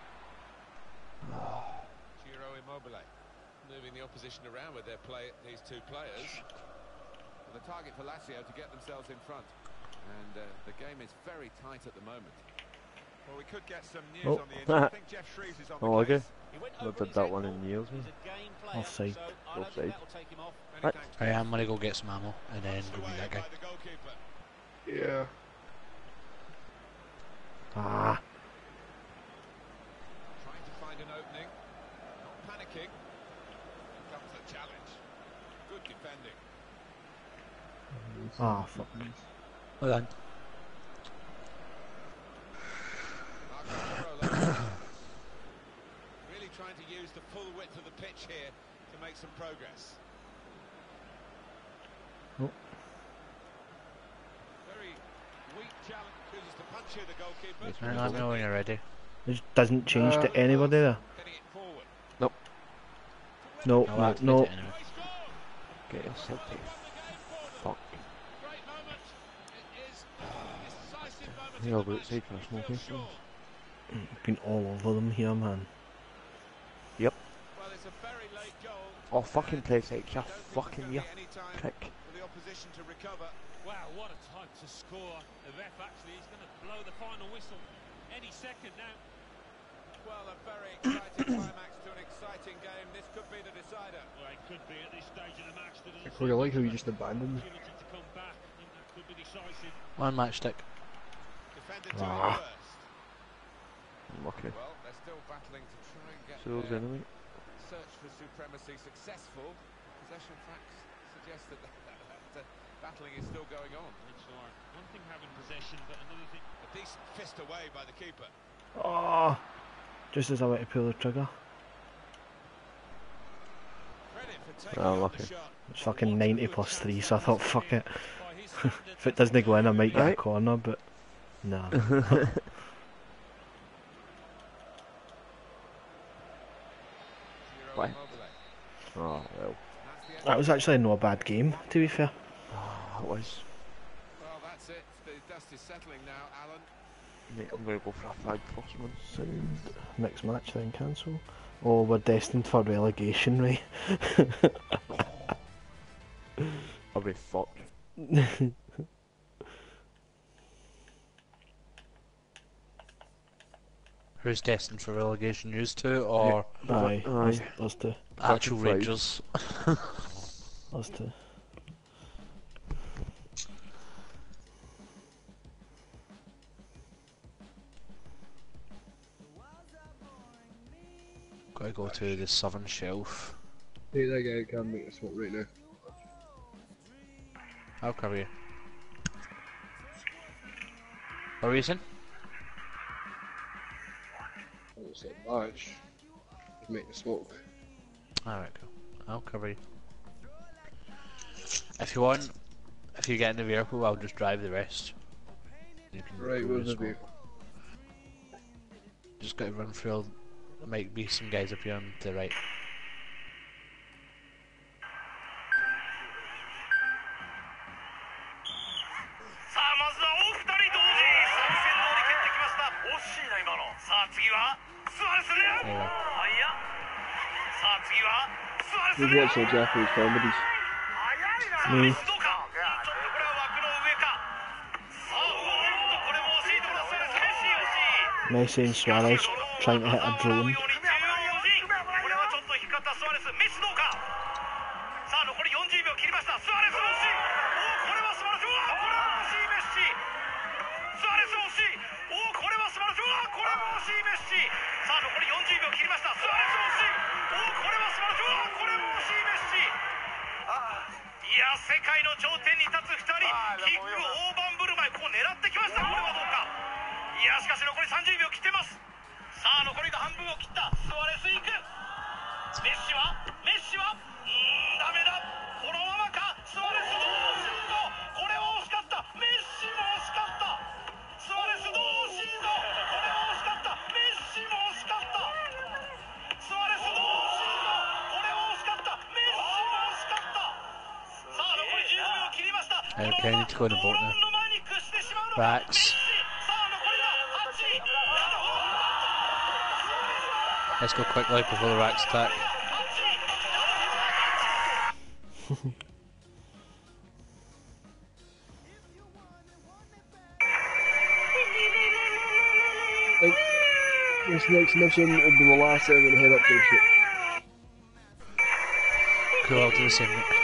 Ciro Immobile moving the opposition around with their play, these two players. And the target for Lazio to get themselves in front. And uh, the game is very tight at the moment. Well, we could get some news Oh. on the injury. I think Jeff Shreves is on the Oh, okay. case. He went Not over did his that one ankle. in years, He's man. a game player, Offside. so I don't Offside. think that'll take him off. Many Right. thanks. I am gonna go get some ammo and then go meet that guy. By the goalkeeper. Yeah. Ah. Trying to find an opening. Not panicking. Here comes the challenge. Good defending. Ah, fuck. Well done. Marco Barolo. Really trying to use the full width of the pitch here to make some progress. Oh. Very weak challenge. Chooses to punch here, the goalkeeper. Right, let me know when you're ready. It doesn't change Uh, to anybody there. Heading it forward. Nope. No, I'll no, activate no. it anyway. He scored! Get yourself to Won the game for them. fuck. Great moment. It is a decisive moment in Yeah, the but match. it's safe for a He small feels case, sure. Been all over them here, man. Yep. Well, it's a very late goal. Oh, fucking and play X, I you don't think there's fucking gonna you be any time prick. for the opposition to recover. Wow, what a time to score. The ref actually is going to blow the final whistle any second now. Well, a very exciting climax to an exciting game. This could be the decider. Well, it could be at this stage of the match. That I quite like how you just abandoned me. opportunity to come back. I think that could be decisive. One matchstick. Defender doing Ah. it first. Unlucky. Well, they're still battling to try and get So is their enemy. search for supremacy successful. Possession facts suggest that, that, that, that battling is still going on. That's right. One thing having possession, but another thing. A decent fist away by the keeper. Oh, just as I went to pull the trigger. Credit for taking Oh, on the lucky. shot. It's fucking ninety plus three, so I thought, fuck it. If it doesn't go in, I might get a Right. corner, but nah. Ciro Why? Immobile. Oh, well. That's the end. That was actually no bad game, to be fair. Ah, it was. Well, that's it. The dust is settling now, Alan. Mate, I'm gonna go for a flag first one. Sound. Next match then cancel. Oh, we're destined for relegation, right? I'll be fucked. Who's destined for relegation? Used to or Aye, us, Aye. us two. actual Fucking Rangers? Us two. Gotta go to the southern shelf. Take that guy, can't make a smoke right now. I'll cover you. What were you saying? It's like large. Make the smoke. Alright, cool. I'll cover you. If you want, if you get in the vehicle, I'll just drive the rest. You can Right, go where's to the smoke. vehicle? Just gotta run through. There might be some guys up here on the right. Anyway. Who's watching the Japanese comedies? Me. Messi and Suarez trying to hit a drone. Uh, okay, I need to go in the boat now. Rax. Let's go quickly before the Rax attack. Like, this next mission will be the last time I'm gonna head up to the ship. Cool, I'll do the same. Mate.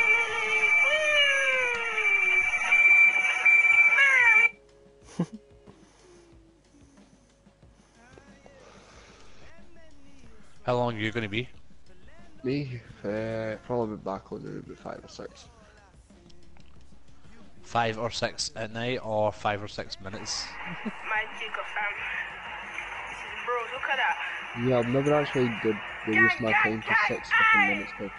How long are you going to be? Me? Uh, probably be back on in about five or six. Five or six at night, or five or six minutes? My jigger fam. This is bros, look at that. Yeah, I've never actually did reduce my time to six fucking minutes now.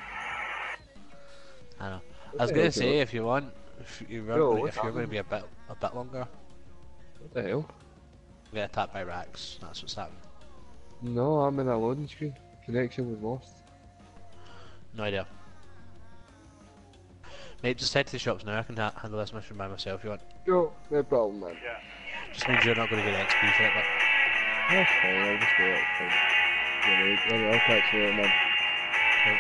I know. I was going to say, if you want, if, you Yo, want, what's if you're going to happening? be a bit a bit longer, What the hell? get attacked by Rax. That's what's happening. No, I'm in a loading screen. Connection was lost. No idea. Mate, just head to the shops now. I can ha handle this mission by myself if you want. Yo, no problem, man. Just means you're not going to get X P for it, but That's fine, I'll just do it. Fine. Yeah, right, right, I'll catch you later, man. cool.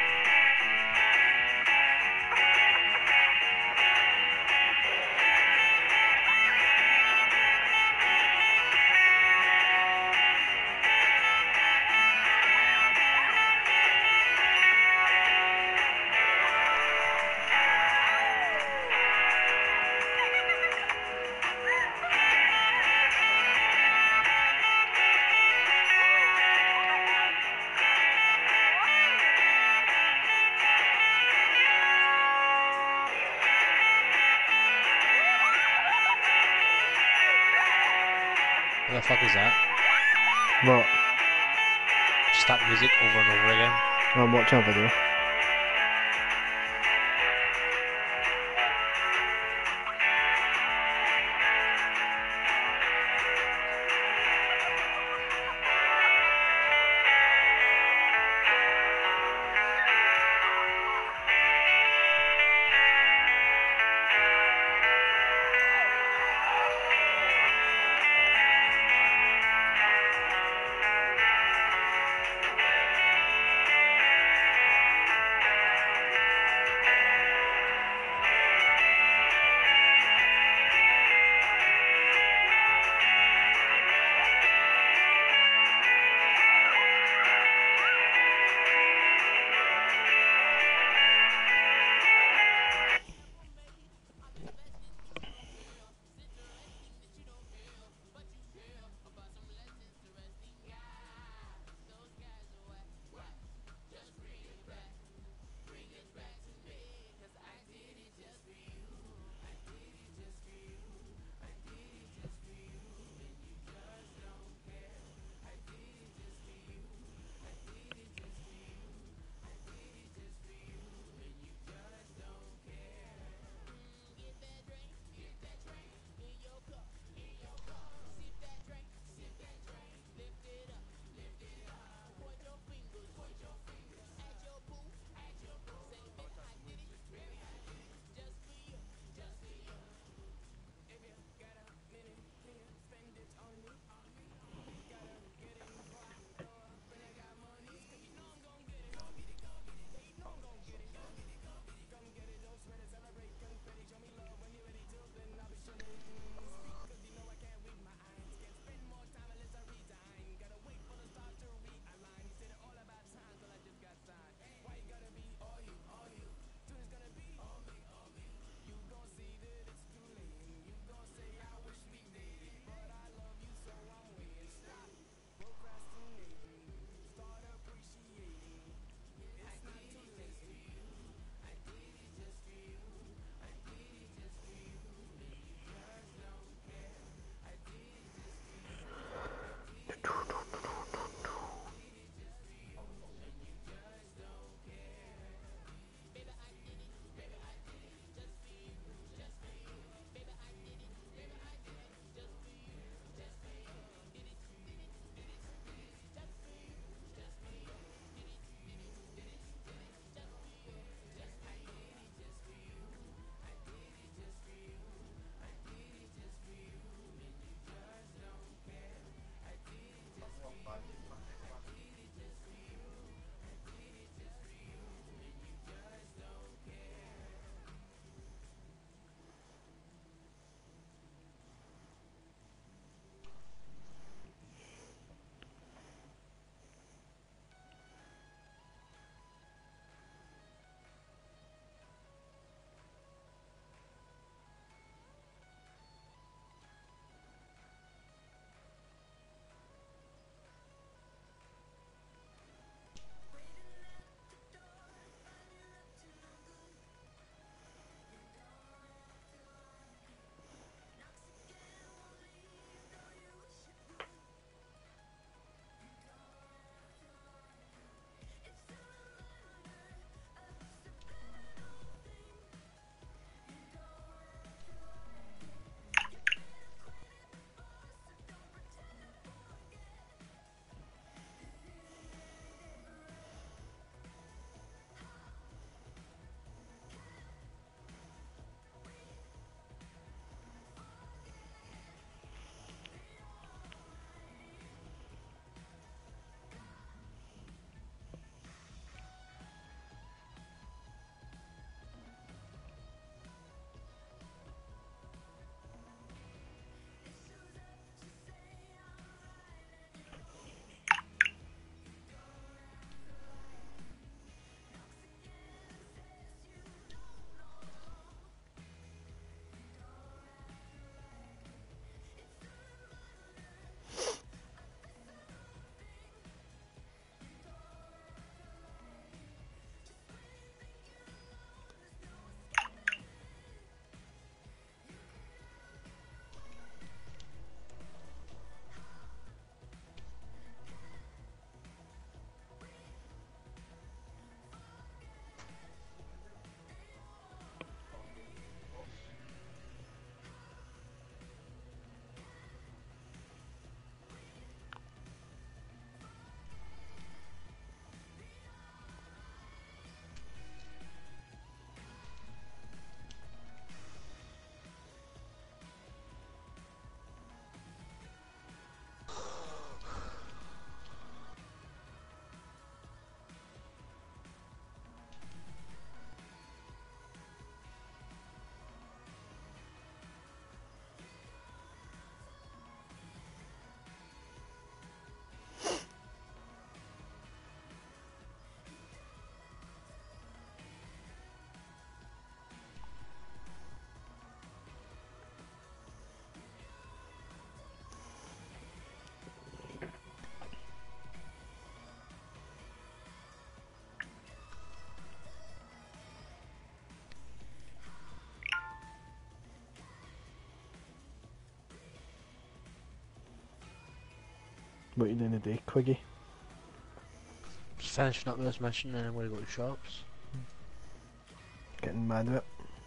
What the fuck is that? What? Just that music over and over again. I'm watching a video. What are you doing today, Quiggy? Just finishing up this mission and I'm going to go to shops. Getting mad at it.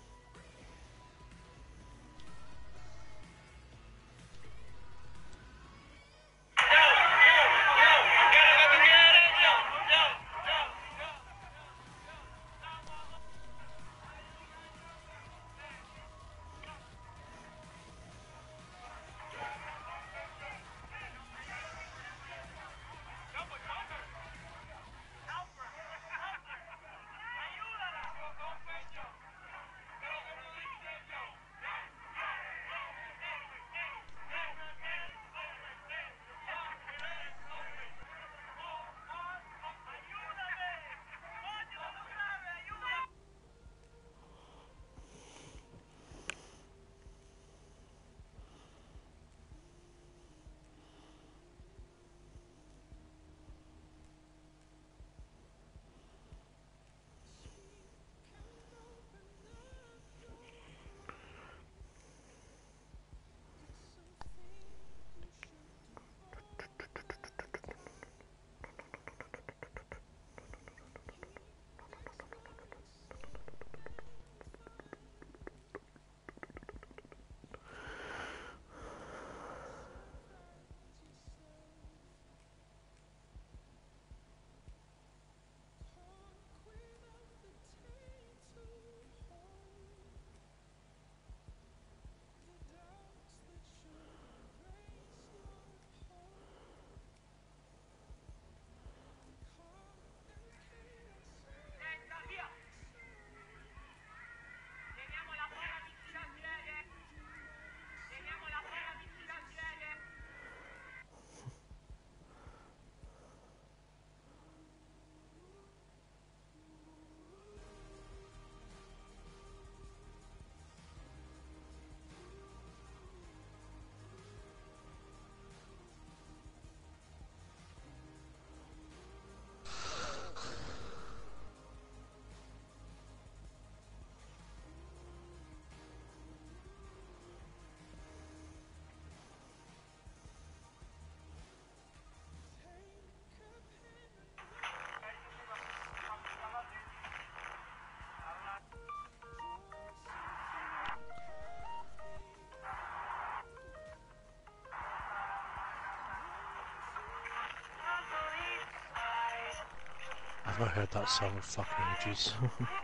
I've not heard that song in fucking ages.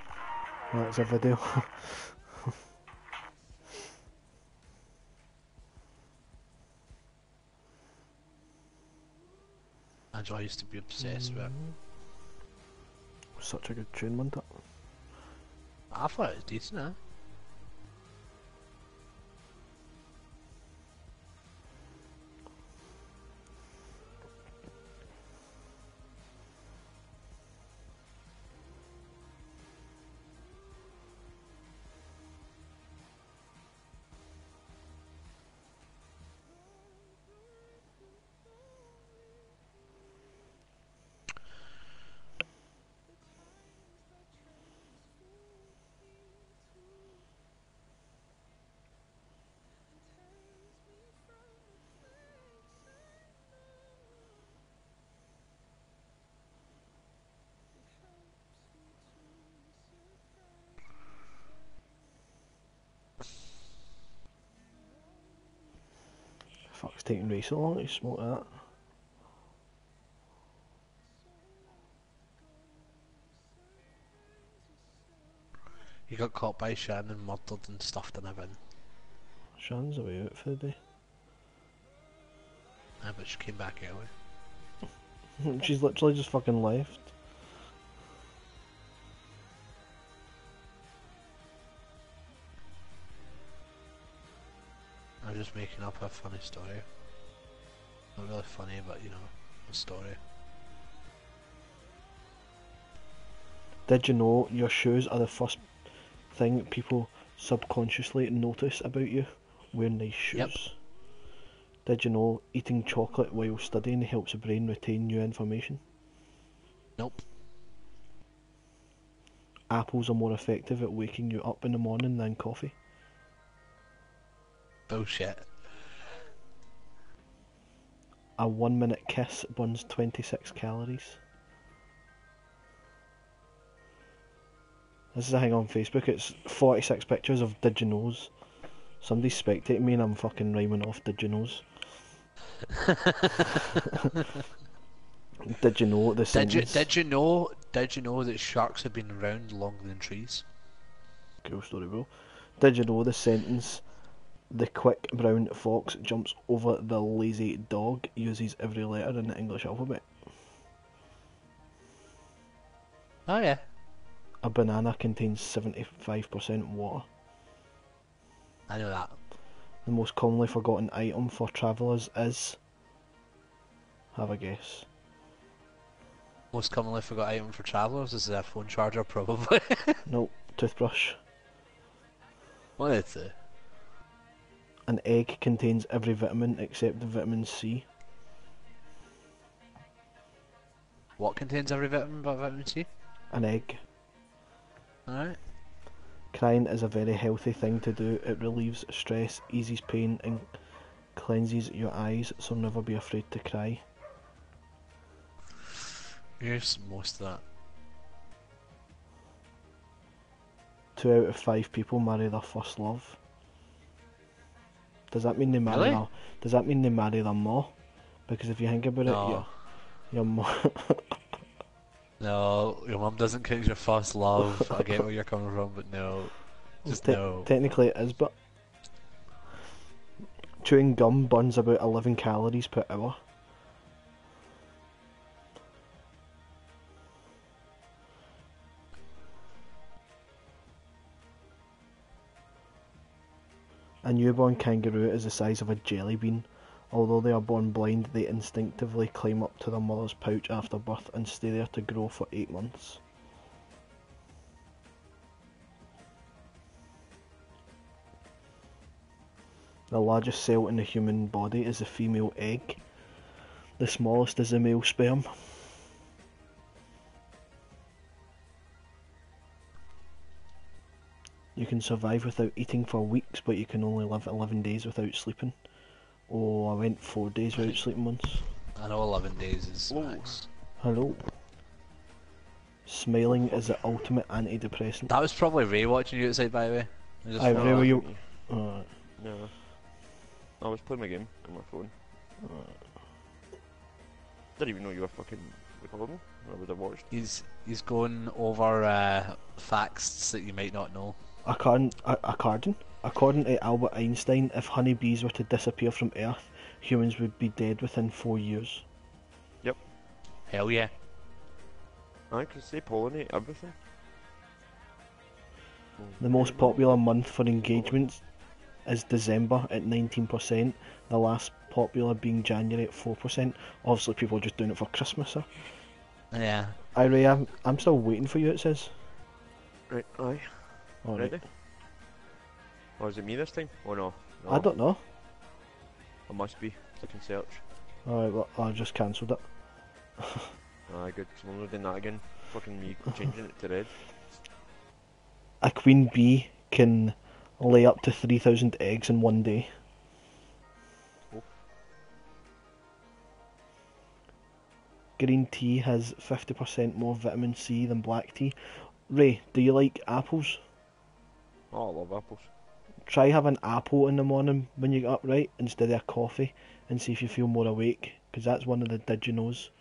That's a video. Angela used to be obsessed with it. Such a good tune, wasn't it? I thought it was decent, eh? Fuck's taking way so long to smoke that. He got caught by Shannon, murdered and stuffed in a bin. Shannon's away out for the day. Ah, but she came back early. She's literally just fucking left. I'm just making up a funny story. Not really funny, but you know, a story. Did you know your shoes are the first thing people subconsciously notice about you? Wear nice shoes. Yep. Did you know eating chocolate while studying helps the brain retain new information? Nope. Apples are more effective at waking you up in the morning than coffee. Bullshit. A one minute kiss burns twenty-six calories. This is a thing on Facebook, it's forty-six pictures of did you knows. Somebody's spectating me and I'm fucking rhyming off did you knows. Did you know the Did you sentence? did you know did you know that sharks have been around longer than trees? Cool story, bro. Did you know the sentence, the quick brown fox jumps over the lazy dog, uses every letter in the English alphabet? Oh yeah. A banana contains seventy-five percent water. I know that. The most commonly forgotten item for travellers is... Have a guess. Most commonly forgot item for travellers is a phone charger, probably. Nope, toothbrush. One of the two. An egg contains every vitamin except the vitamin C. What contains every vitamin but vitamin C? An egg. Alright. Crying is a very healthy thing to do. It relieves stress, eases pain and cleanses your eyes, so never be afraid to cry. Here's most of that. Two out of five people marry their first love. Does that mean they marry Really? their, Does that mean they marry their ma? Because if you think about it, No. your, your ma... No, your mum doesn't count your first love. I get where you're coming from, but no. Just Te- no. Technically it is, but... Chewing gum burns about eleven calories per hour. A newborn kangaroo is the size of a jelly bean. Although they are born blind, they instinctively climb up to their mother's pouch after birth and stay there to grow for eight months. The largest cell in the human body is the female egg. The smallest is the male sperm. You can survive without eating for weeks, but you can only live eleven days without sleeping. Oh, I went four days without sleeping once. I know eleven days is Whoa. max. Hello. Smiling is the ultimate antidepressant. That was probably Ray watching you outside, by the way. I just Aye, thought- Ray, were you... me. Uh, No. I was playing my game on my phone. Didn't even know you were fucking recording. I would have watched. He's he's going over uh, facts that you might not know. according, according, according to Albert Einstein, if honeybees were to disappear from Earth, humans would be dead within four years. Hell yeah. I could say pollinate everything. The most popular month for engagements is December at nineteen percent, the last popular being January at four percent. Obviously people are just doing it for Christmas, sir. Yeah. Aye, Ray, I'm, I'm still waiting for you, it says. Right, aye. Alright. Ready? Or is it me this time? Oh no. no. I don't know. I must be. I can search. Alright, well, I just cancelled it. Aye, good. So I'm not doing that again. Fucking me changing it to red. A queen bee can lay up to three thousand eggs in one day. Oh. Green tea has fifty percent more vitamin C than black tea. Ray, do you like apples? Oh, I love apples. Try have an apple in the morning when you get up, right, instead of a coffee, and see if you feel more awake, because that's one of the did you knows.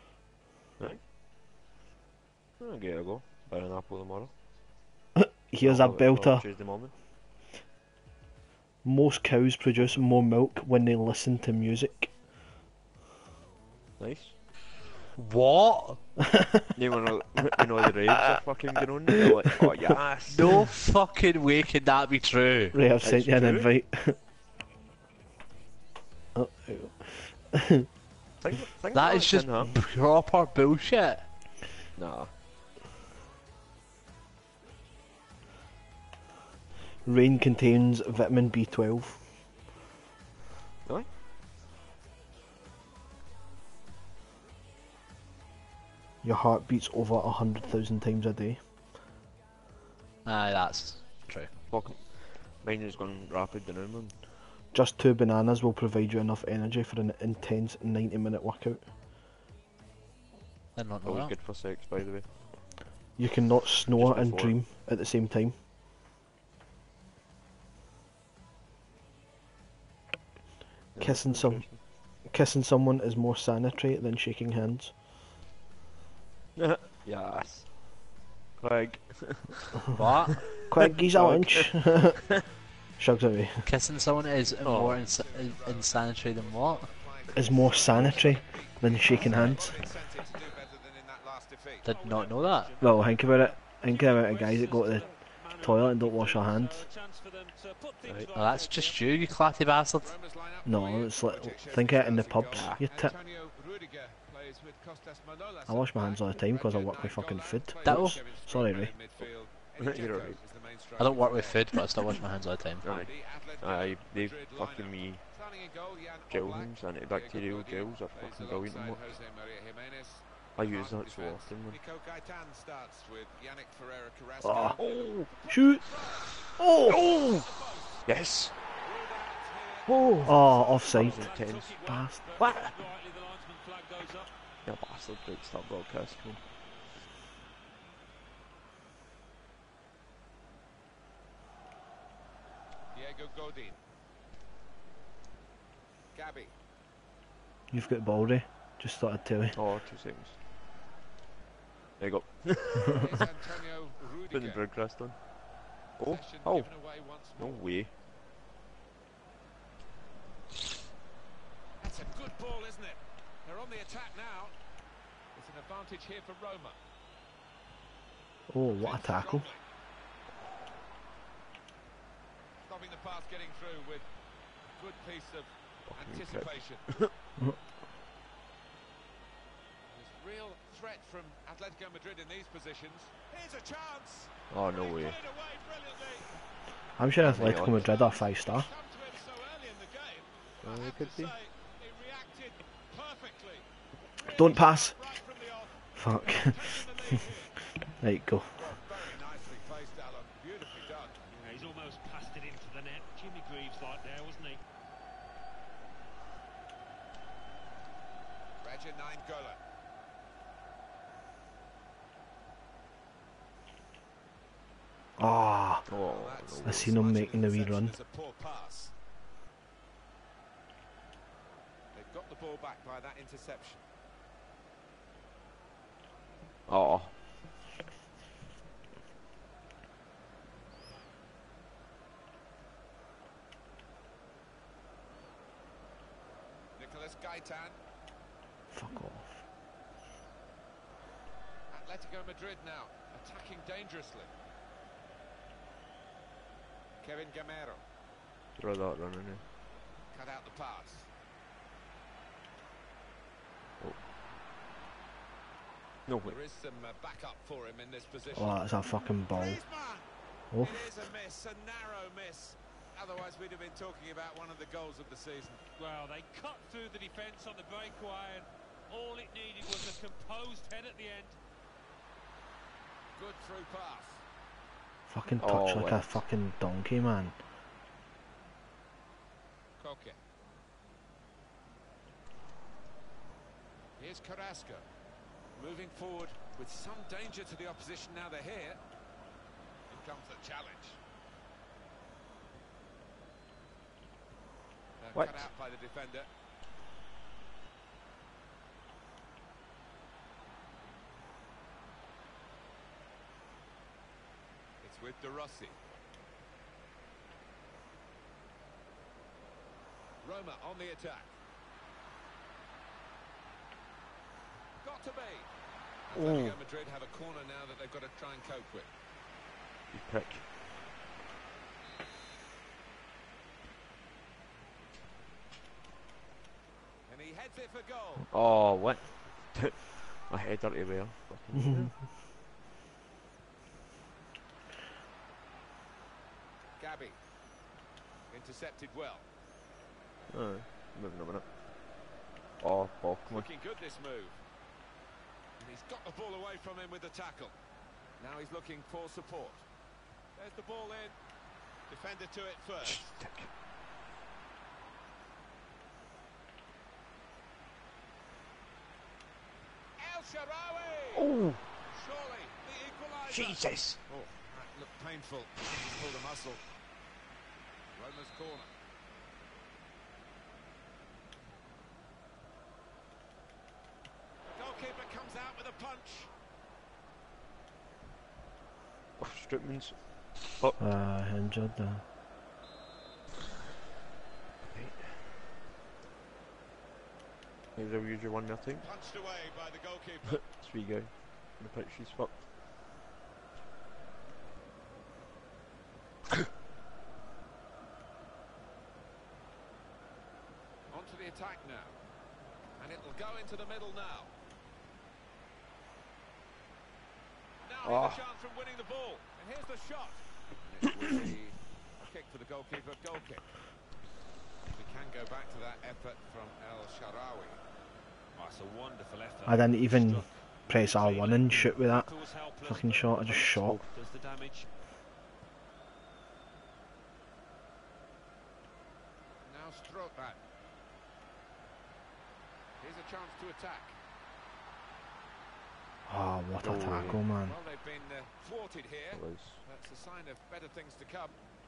I'll give it a go. Buy an apple tomorrow. Here's a I'll have it- I'll belter. Tuesday morning. Most cows produce more milk when they listen to music. Nice. What? You know, you know the raves are fucking going on. They're like, oh yes. No fucking way can that be true. Ray, I've sent It's you an true. invite. Oh, Think, think That of is just Tin, huh? proper bullshit. Nah. rain contains vitamin B twelve. Really? Your heart beats over a hundred thousand times a day. Aye, that's true. Fuck. Mine has gone rapid now, man. Just two bananas will provide you enough energy for an intense ninety minute workout. Did not know Always that. good for sex, by the way. You cannot snore Just and before. dream at the same time. Yeah, Kissing that's some, interesting. kissing someone is more sanitary than shaking hands. Yes. Craig. What? Quick, geese a Shug. lunch. Shugs away. Kissing someone is Oh. more ins in insanitary than what? Is more sanitary than shaking hands. Did not know that. Well, think about it. Think about it, guys that go to the toilet and don't wash their hands. Right. Well, that's just you, you clatty bastard. No, it's like, think of it in the pubs, you tit. I wash my hands all the time because I work with fucking food. Ditto. Oops. Sorry, Ray. You're alright. I don't work with food, but I still wash my hands all the time. Aye. Aye, they fucking me gels, antibacterial gels are fucking brilliant and what. I use that so often, man. Oh, Oh! shoot! Oh! Yes! Oh! Oh, offside. That was intense. Bastard. What? Yeah, bastard, right, start broadcast, come on. Diego Godin. Gabby. You've got the ball, Ray. Just thought I'd tell you. Oh, two seconds. There you go. Here's Antonio Putting the Rudiger. broadcast on. Oh, Possession oh, given away once no more. way. That's a good ball, isn't it? They're on the attack now. It's an advantage here for Roma. Oh, what a tackle. Stopping the pass getting through with a good piece of Fucking anticipation. There's real threat from Atletico Madrid in these positions. Here's a chance. Oh, no way. Put it away brilliantly. I'm sure Yeah, Atletico yeah. Madrid are five star. Come to him so early in the game. Oh, I they have could to be. say, he reacted perfectly. Don't pass. Right from the off. Fuck. Taking the lead here. Right, go. Very nicely placed, Alan. Beautifully done. Yeah, he's almost passed it into the net. Jimmy Greaves like there, wasn't he? Raja nine Golan. Ah, Oh, That's no I seen him as much making the wee interception run. as a poor pass. They've got the ball back by that interception. Oh, Nicolas Gaitan. fuck off. Atletico Madrid now attacking dangerously. Kevin Gamero throw that run in there. cut out the pass. No way. There is some uh, backup for him in this position. Oh, that's a fucking ball. Griezmann. Oh, It is a miss, a narrow miss. Otherwise, we'd have been talking about one of the goals of the season. Well, they cut through the defence on the breakaway, and all it needed was a composed head at the end. Good through pass. fucking touch Oh, like wait. a fucking donkey, man. Koke. Here's Carrasco. Moving forward with some danger to the opposition now they're here. Here comes the challenge. Uh, What? cut out by the defender. It's with De Rossi. Roma on the attack. Got to be. Atletico Madrid have a corner now that they've got to try and cope with. You prick. And he heads it for goal. Oh, what? My head dirty well. Fucking Gabby. Intercepted well. oh, moving a minute. Oh, ball, come on. Looking good this move. And he's got the ball away from him with the tackle. Now he's looking for support. There's the ball in. Defender to it first. Dick. Sharawi! Oh, Surely the equaliser. Jesus! Oh, that looked painful. He's pulled a muscle. Roma's corner. The goalkeeper comes out with a punch. Oh, Strootman's up. Ah, injured there. Here's our usual one nothing. Punched away by the goalkeeper. There we go. The pitch is fucked. Onto the attack now. And it'll go into the middle now. Now Oh. here's a chance from winning the ball. And here's the shot. And it will be a kick for the goalkeeper, goal kick. We can go back to that effort from El Sharawi. Oh, it's a wonderful effort. I didn't even Struck. press R one and shoot with that It was helpless, fucking but shot. I just shot. does the damage. Now Strootman. Here's a chance to attack. Oh, what a Oh, tackle, man. Well, they've been uh, thwarted here. It was. That's a sign of better things to come.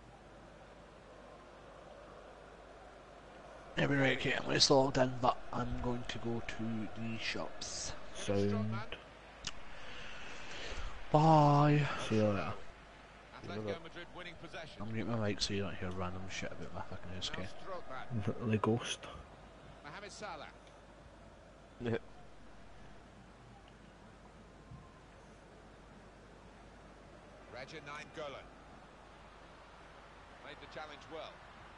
Yeah, we're right, okay, I'm just logged in, but I'm going to go to the shops. Sound. Bye. See you later. Atletico Madrid winning possession. I'm gonna mute my mic so you don't hear random shit about my fucking house, Now okay? Strootman. The ghost. Mohamed Salah. Yeah. Raja Nainggolan. Made the challenge well.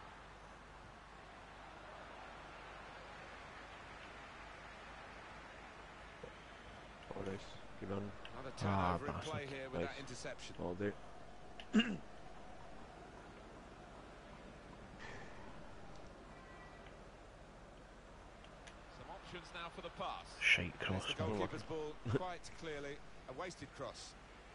Oh, nice. Good man. Another Ah, turnover in play bastard. here with Nice. that interception. All day. Some options now for the pass. Shite There's cross, the man. goalkeeper's ball, quite clearly a wasted cross.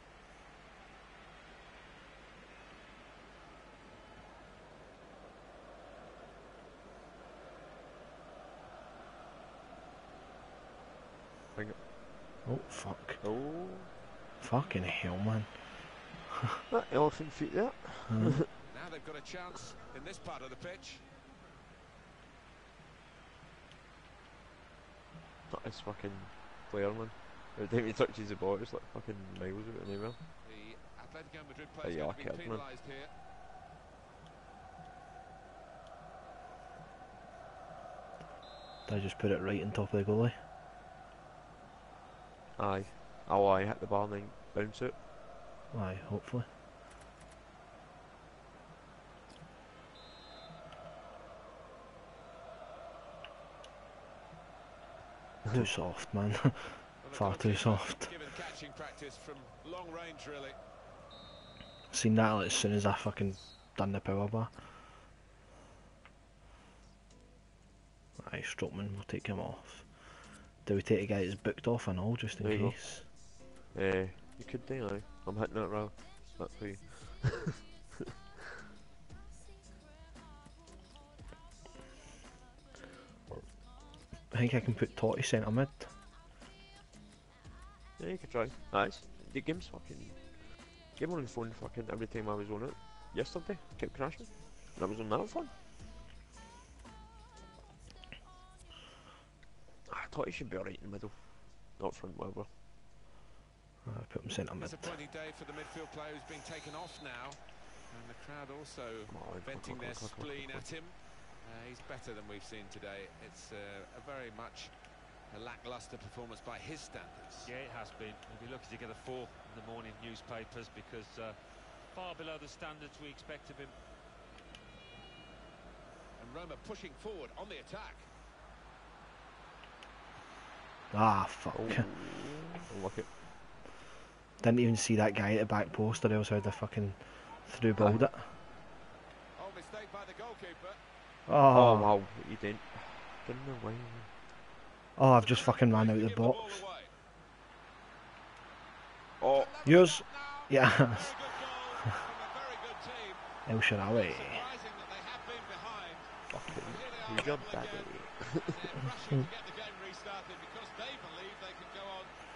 Bring it. Oh, fuck. Oh, Fucking hell, man. that elephant feet there. Hmm. Now they've got a chance in this part of the pitch. Not this fucking player, man. Every time he touches the ball, it's like fucking miles of it anywhere. The Atletico Madrid Hey, players yeah, going to be kid, man. penalised here. Did I just put it right on top of the goalie? Aye. Oh, I hit the bar and then bounce it. Aye, hopefully. Too soft, man. Well, the Far too goalkeeper soft. Given catching practice from long range, really. Seen that as soon as I fucking done the power bar. Aye, Strootman, we'll take him off. Do we take a guy that's booked off and all, just in There you go. case? Eh, you could do, aye. I'm hitting it raw. That's for you. I think I can put Totti centre mid. Yeah, you could try. Nice. The game's fucking... Game on the phone fucking every time I was on it. Yesterday, kept crashing. And I was on that phone. Ah, I thought he should be alright in the middle. Not front, whatever. I put him centre mid. Disappointing day for the midfield player who's being taken off now. And the crowd also Come on, venting come on, their come on, come on, spleen come on. at him. Uh, he's better than we've seen today. It's uh, a very much a lacklustre performance by his standards. Yeah, it has been. We'll be lucky to get a four in the morning newspapers because uh, far below the standards we expect of him. And Roma pushing forward on the attack. Ah, fuck. Oh, unlucky. Didn't even see that guy at the back post, or else I'd have fucking through balled it. Oh, mistake by the goalkeeper. Oh, Oh, wow, you didn't. Didn't know why. oh, I've just fucking ran out of the Give ball box. away. Oh, Yours? Now, Yeah. very good goal from a very good team. El Sharawi. Surprising that they have been behind. fucking. Here they are Good job, level Daddy. again. They're rushing to get the game restarted because they believe they can go on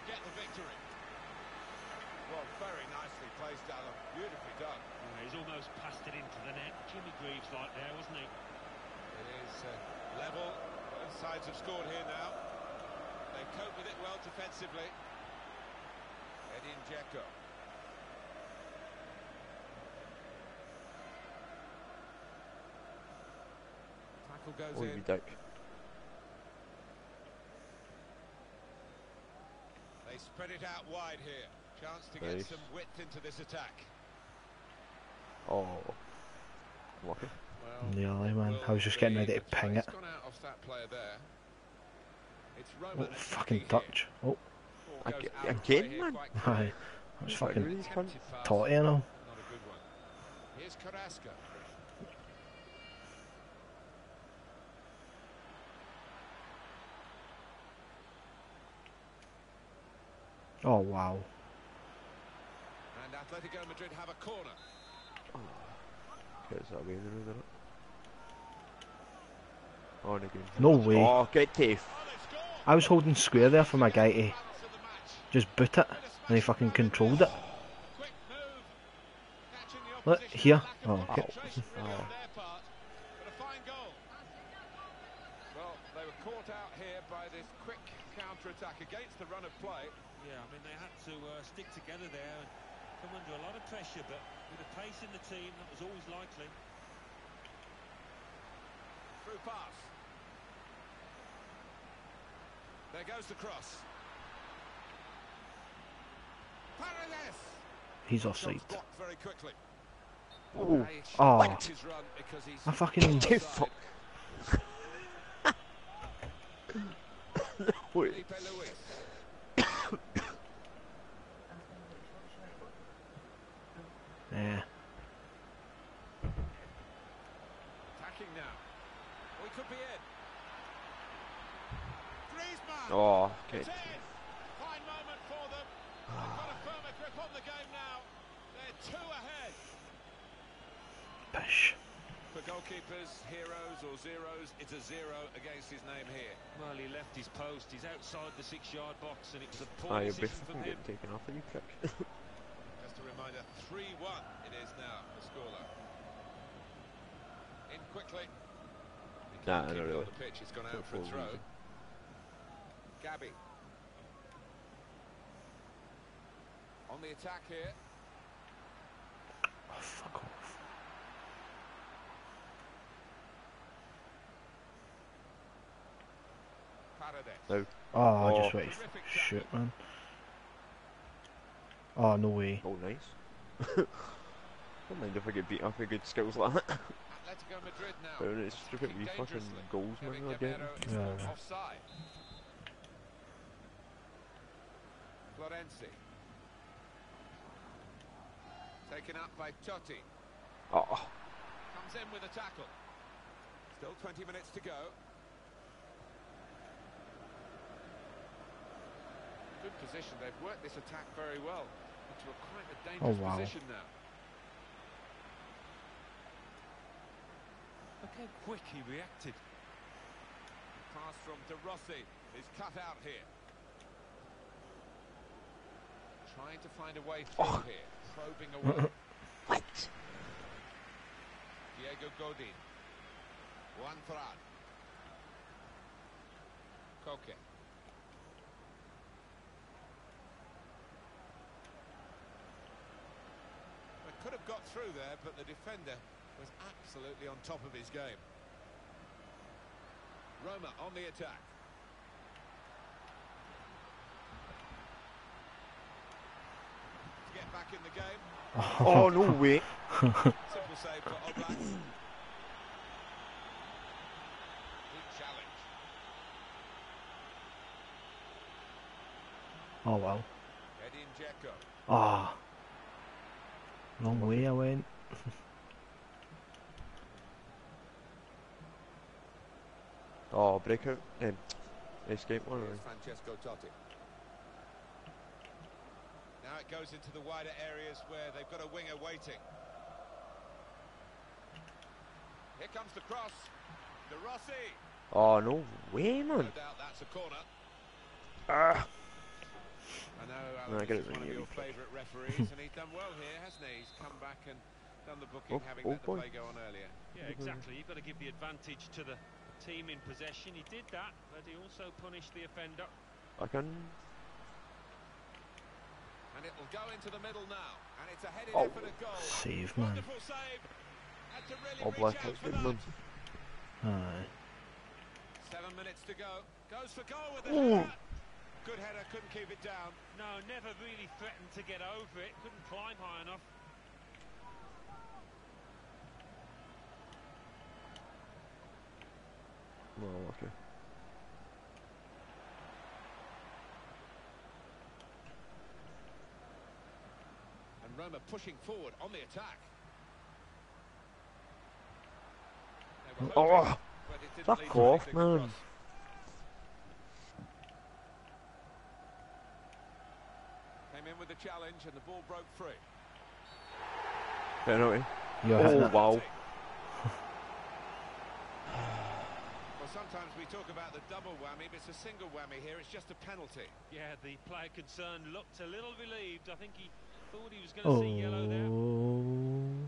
get the victory. Well, very nicely placed, Alan. Beautifully done. Yeah, he's almost passed it into the net. Jimmy Greaves like there, wasn't he? It is uh, level. Both sides have scored here now. They cope with it well defensively. Edin Dzeko. Tackle goes Oh, in. you dick. They spread it out wide here. Chance to get Nice. some width into this attack. Oh. Lucky. Well, Nearly, man. will I was just getting be- ready to the ping play's it. gone out off that player there. It's Roma Oh, attacking fucking here. touch. Oh, Ball goes Ag- out of play again, here man? quite clearly. aye. That was fucking Really cunt. Attempted pass, taughty and all. Not a good one. Here's Carrasco. Oh, wow. And Atletico Madrid have a corner. Gets that way in the room, innit? Oh, and again. No way. Oh, get tafe. Oh, they've scored! I was holding square there for my guy to Balance of the match. just boot it, and he fucking controlled it. Quick move. Catching the Look, opposition. here. Lack of Oh, okay. concentration really Oh. on their part, but a fine goal. Well, they were caught out here by this quick counter-attack against the run of play. Yeah, I mean, they had to uh, stick together there and come under a lot of pressure, but with the pace in the team, that was always likely. Through pass. There goes the cross. Paredes. He's offside. Shot's blocked very quickly. Oh. Now he should Oh. block his run because he's I fucking... offside. Fuck. Wait. Felipe Luis. Yeah. Attacking now. Oh, he could be in. Griezmann. Oh, It's get in. Fine moment for them. They've got a firmer grip on the game now. They're two ahead. Pish. For goalkeepers, heroes or zeros, it's a zero against his name here. Well, he left his post. He's outside the six-yard box, and it was a Ah, poor you'll be decision from fucking him. getting taken off of you, prick. Just a reminder, three one it is now, the scoreline. In quickly. He Nah, can't keep not it really. on the pitch, he's gone out for a Football's throw. easy. Gabby. On the attack here. Oh, fuck off. Paredes. No. Oh, I Oh. just wait. Terrific Shoot, tackle. man. Oh, no way. Oh, nice. Don't mind if I get beat up with good skills like that. Atletico Madrid now. But it's stupid wee fucking dangerously. goals, man, Kevin they're getting. Gamero is Yeah, yeah. offside. Florenzi. Taken up by Totti. Oh, Comes in with a tackle. Still twenty minutes to go. Good position. They've worked this attack very well into a quite a dangerous Oh, wow. position now. Look how quick he reacted. Pass from De Rossi is cut out here. Trying to find a way through Oh. here. Probing away. what? Diego Godin. Juan Fran. Koke. They could have got through there, but the defender was absolutely on top of his game. Roma on the attack. To get back in the game. Oh, no way. Simple save for Oblak. Good challenge. Oh, wow. Edin Dzeko. Ah. Wrong way I went. Oh, breakout. Um, escape one. Here's Francesco Totti. Now it goes into the wider areas where they've got a winger waiting. Here comes the cross. De Rossi. Oh, no way, No man. doubt that's a corner. Ah. know No, I Alan get is it one when of you your favourite referees, and he's done well here, hasn't he? He's come back and done the booking, Oh, having oh let the boy. play go on earlier. Yeah, exactly. You've got to give the advantage to the team in possession. He did that, but he also punished the offender. I can. And it'll go into the middle now, and it's a headed Oh. effort at goal. Save, man. Wonderful save. Had to really Oh, reach Black out House for good that. man. Aye. Seven minutes to go. Goes for goal with the Ooh. header. Good header, couldn't keep it down. No, never really threatened to get over it. Couldn't climb high enough. Oh, okay. And Roma pushing forward on the attack. They were hoping, Oh, but it didn't fuck lead to off, anything man. across. Came in with the challenge and the ball broke free. penalty. You're hitting Oh, it. wow. Well, sometimes we talk about the double whammy, but it's a single whammy here. It's just a penalty. Yeah, the player concerned looked a little relieved. I think he thought he was going to see yellow there. Oh.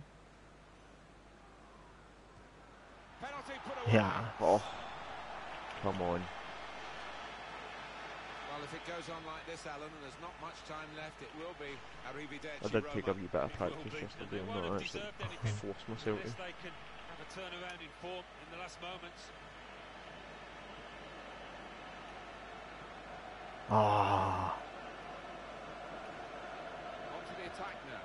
Penalty put away. Yeah. Oh, come on. Well, if it goes on like this, Alan, and there's not much time left, it will be arrivederci I did take a Roma. wee bit of It will practice be, yesterday. and they I'm won't not have actually deserved anything forced myself to. unless they can have a turnaround in form in the last moments. Ah. On to the attack now.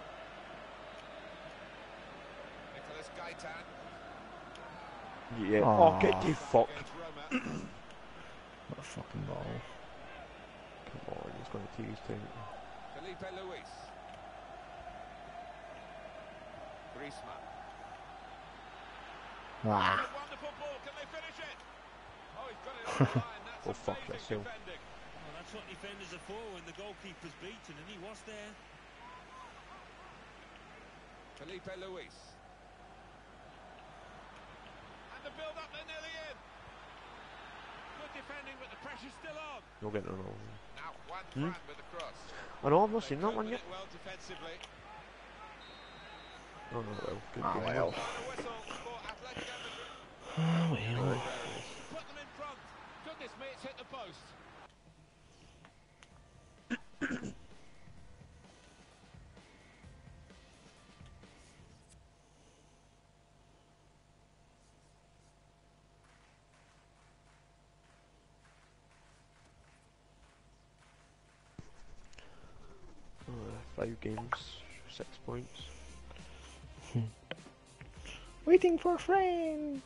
Nicolas Gaitan Yeah. Aw. Oh, get the fuck. against Roma. What a fucking ball. Come on, he's going to take his time. Felipe Luis. Griezmann. Ah. A wonderful ball. Can they finish it? Oh, he's got it on the line. That's Oh, fuck, amazing that's him. defending. Well, that's what defenders are for when the goalkeeper's beaten, and he was there. Felipe Luis. And the build-up, they're nearly in. Good defending, but the pressure's still on. You'll get it all. Now Juan Hmm? Fran with the cross. I know, I've not They seen that cope one with yet. it well defensively. Oh, no, well, good Ah, game. well. And a whistle for Atletico Madrid. Oh, well. Put them in front. Goodness me, it's hit the post. Uh, five games, six points. Waiting for a friend.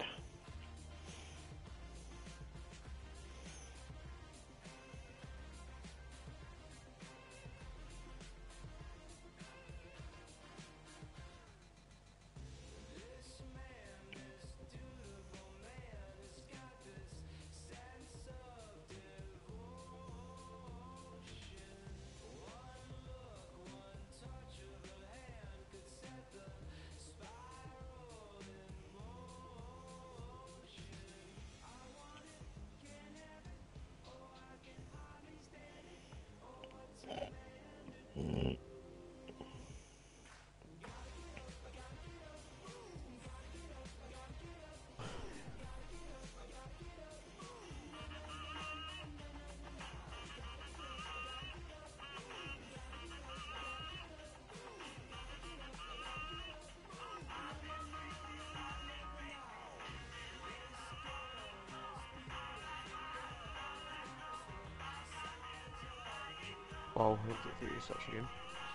Wow, I hope that is such a game.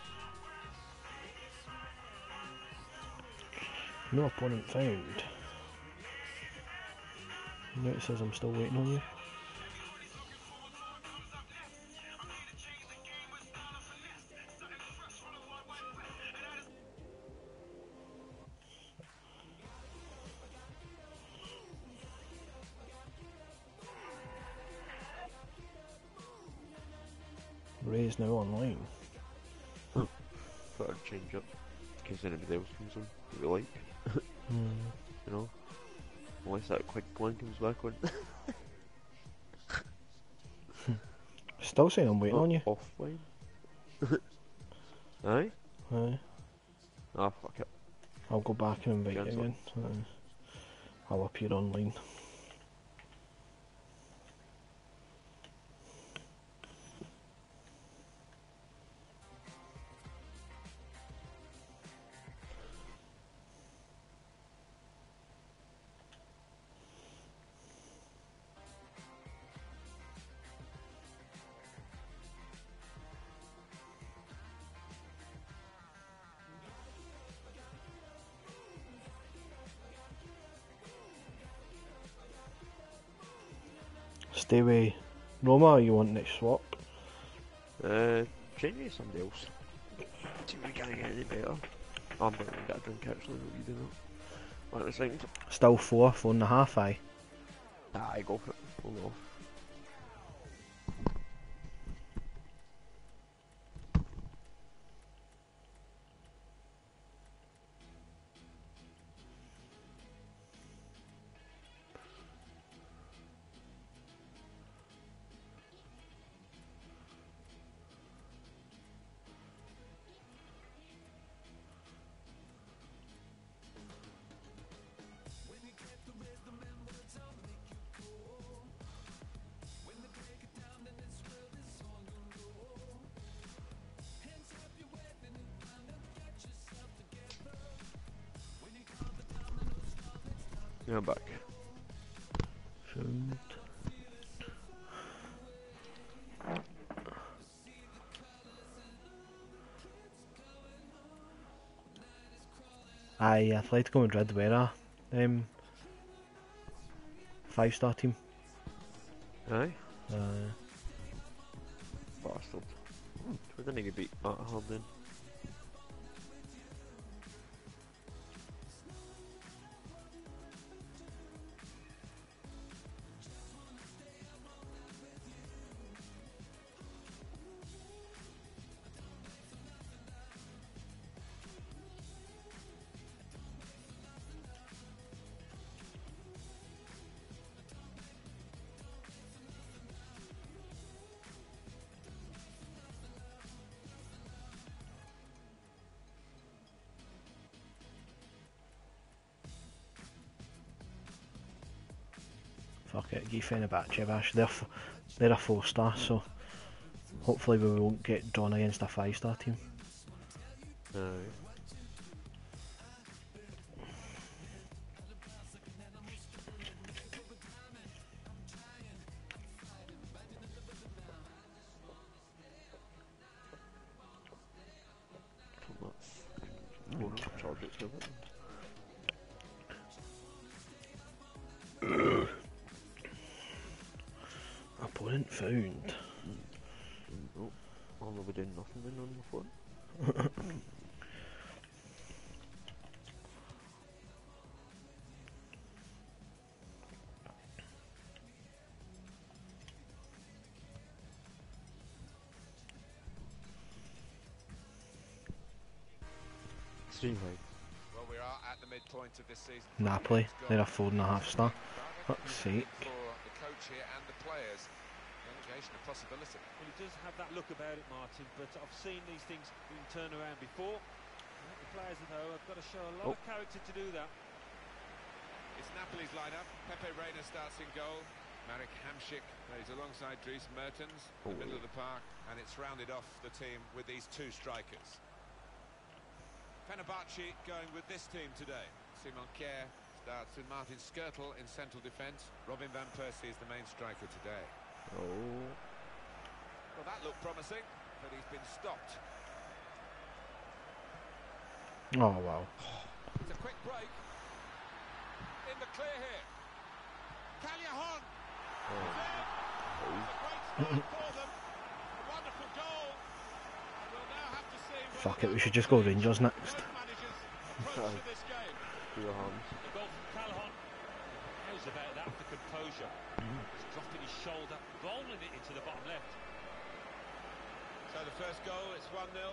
No opponent found. Now it says I'm still waiting on you. Ray's now online. Thought I'd change up in case anybody else comes on that we like. Hmm. You know? Unless that quick one comes back on. Still saying I'm waiting Not on you. offline. Aye? Aye. Ah, fuck it. I'll go back and invite you Cancel. again. Aye. I'll appear online. Stay away. Roma, or you want next swap? Uh, change me to somebody else. See if we can't get any better. I'm not gonna get a drink actually, what you do that. What was I thinking? Still four, four and a half, aye. Ah, I go for it. Hold off. Yeah, I'm back. Found. Aye, Atletico Madrid were a um, five star team. Aye? Uh, Bastard. We didn't get beat that hard then. fuck it, give Fenerbahce bash. They're, f they're a four star, so hopefully we won't get drawn against a five star team. Aye. Oh, no, charge it to it. Opponent found. Oh, I'll never do nothing then on the phone. Streamline. Well, we are at the midpoint of this season. Napoli, they're a four and a half star. Fuck's sake. For the coach here and the players, the indication of possibility. Well, he does have that look about it, Martin, but I've seen these things being turned around before. The players, though, have got to show a lot Oh. of character to do that. It's Napoli's lineup. Pepe Reina starts in goal. Marek Hamšík plays alongside Dries Mertens in the Oh. middle of the park, and it's rounded off the team with these two strikers. Fenerbahce going with this team today. Simon Kjær starts with Martin Skrtel in central defence. Robin van Persie is the main striker today. Oh. Well, that looked promising, but he's been stopped. Oh wow. It's a quick break. In the clear here. Callejon! Oh. There! It's a great start for them. A wonderful goal. We'll now have to see whether Fuck it, we should just go Rangers next. both managers approach to this game. To your hands. The goal from Callejon knows about that with the composure. He's dropping his shoulder, bowling it into the bottom left. So the first goal, it's one nil.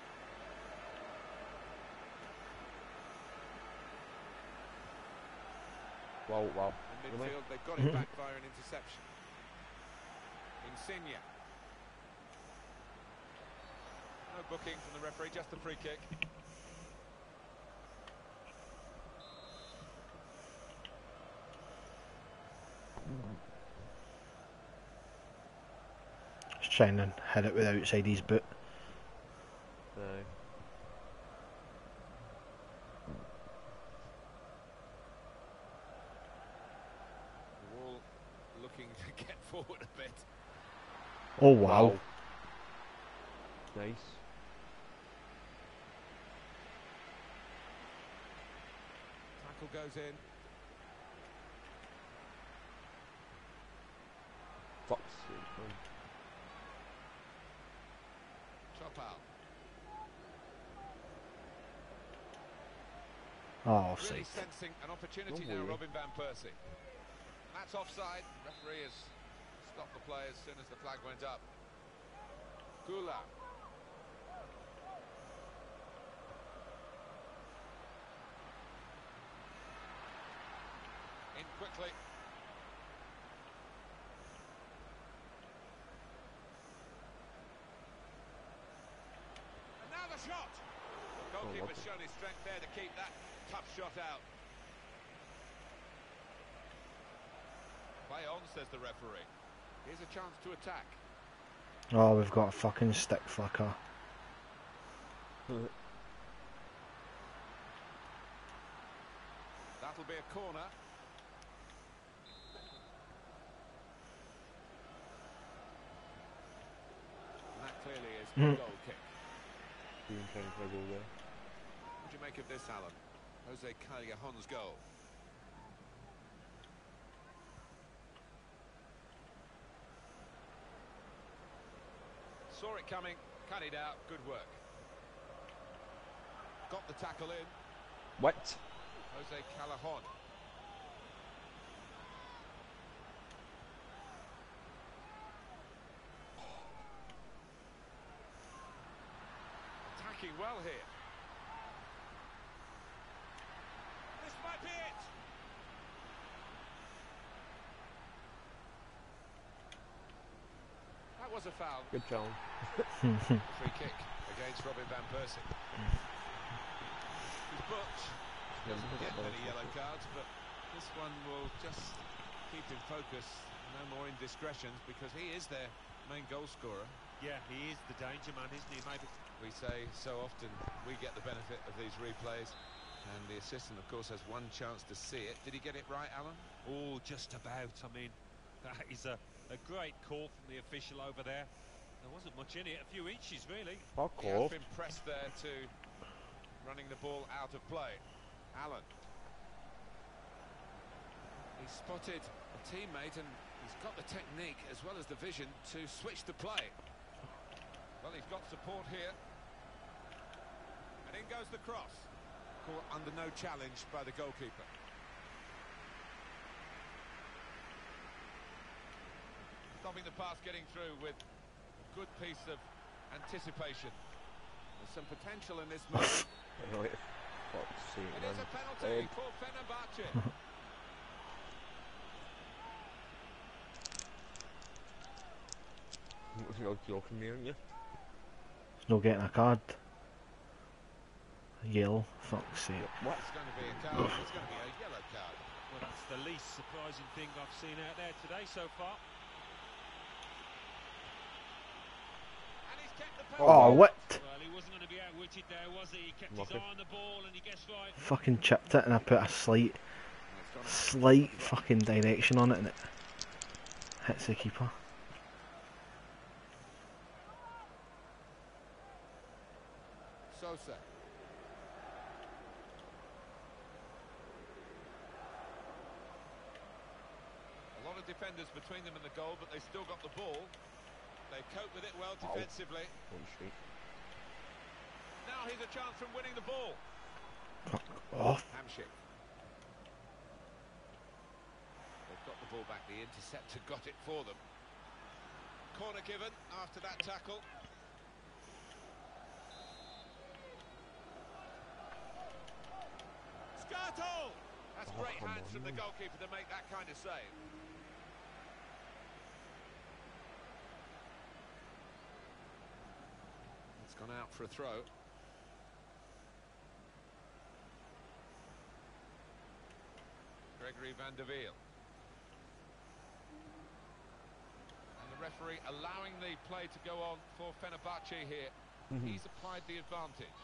Wow, wow. In Really? midfield, they've got it back via an interception. Insigne. No booking from the referee, just the free kick. Just trying to hit it with outside his boot. No. The wall looking to get forward a bit. Oh wow. Wow. Nice. Tackle goes in. Fuck's sake, man. Chop out. Oh, offside. Really sensing an opportunity Don't now, worry. Robin van Persie. And that's offside. Referee has stopped the play as soon as the flag went up. Gula. In quickly. And now the shot. The goalkeeper's lovely. shown his strength there to keep that tough shot out. Play on, says the referee. Here's a chance to attack. Oh, we've got a fucking stick flicker. That'll be a corner. And that clearly is a Mm. goal kick. Doing trying for a goal there. What do you make of this, Alan? Jose Callejon's goal. Saw it coming, cut it out, good work. Got the tackle in, What? Jose Callejon. Attacking well here. This might be it. That was a foul. Good challenge. Free kick against Robin van Persie. He's booked. Doesn't get many yellow cards, but this one will just keep in focus. No more indiscretions because he is their main goal scorer. Yeah, he is the danger man, isn't he? Maybe. We say so often we get the benefit of these replays, and the assistant, of course, has one chance to see it. Did he get it right, Alan? Oh, just about. I mean, that is a, a great call from the official over there. There wasn't much in it, a few inches, really. Fuck He has off. been pressed there to running the ball out of play. Alan. He spotted a teammate and he's got the technique as well as the vision to switch the play. Well, he's got support here. And in goes the cross. Caught under no challenge by the goalkeeper. Stopping the pass getting through with a good piece of anticipation. There's some potential in this move. Right. Fuck's sake, It man. is a penalty Dead. for Fenerbahce. You're joking me, aren't you? He's not getting a card. Yellow. Fuck's sake. What? It's going to be a card. It's going to be a yellow card. Well, that's the least surprising thing I've seen out there today so far. And he's kept the Oh, penalty. what? Well, he wasn't going to be outwitted there, was he? He kept Lucky. his eye on the ball and he gets right. Fucking chipped it and I put a slight, slight fucking direction on it and it hits the keeper. Sosa. A lot of defenders between them and the goal, but they still got the ball. They cope with it well defensively. One street. Now here's a chance from winning the ball. Fuck off. Hamsik. They've got the ball back. The interceptor got it for them. Corner given after that tackle. Skartel! That's Oh, great come hands on, from the man. goalkeeper to make that kind of save. It's Gone out for a throw. Gregory van der Wiel. And the referee allowing the play to go on for Fenerbahce here. Mhm. He's applied the advantage.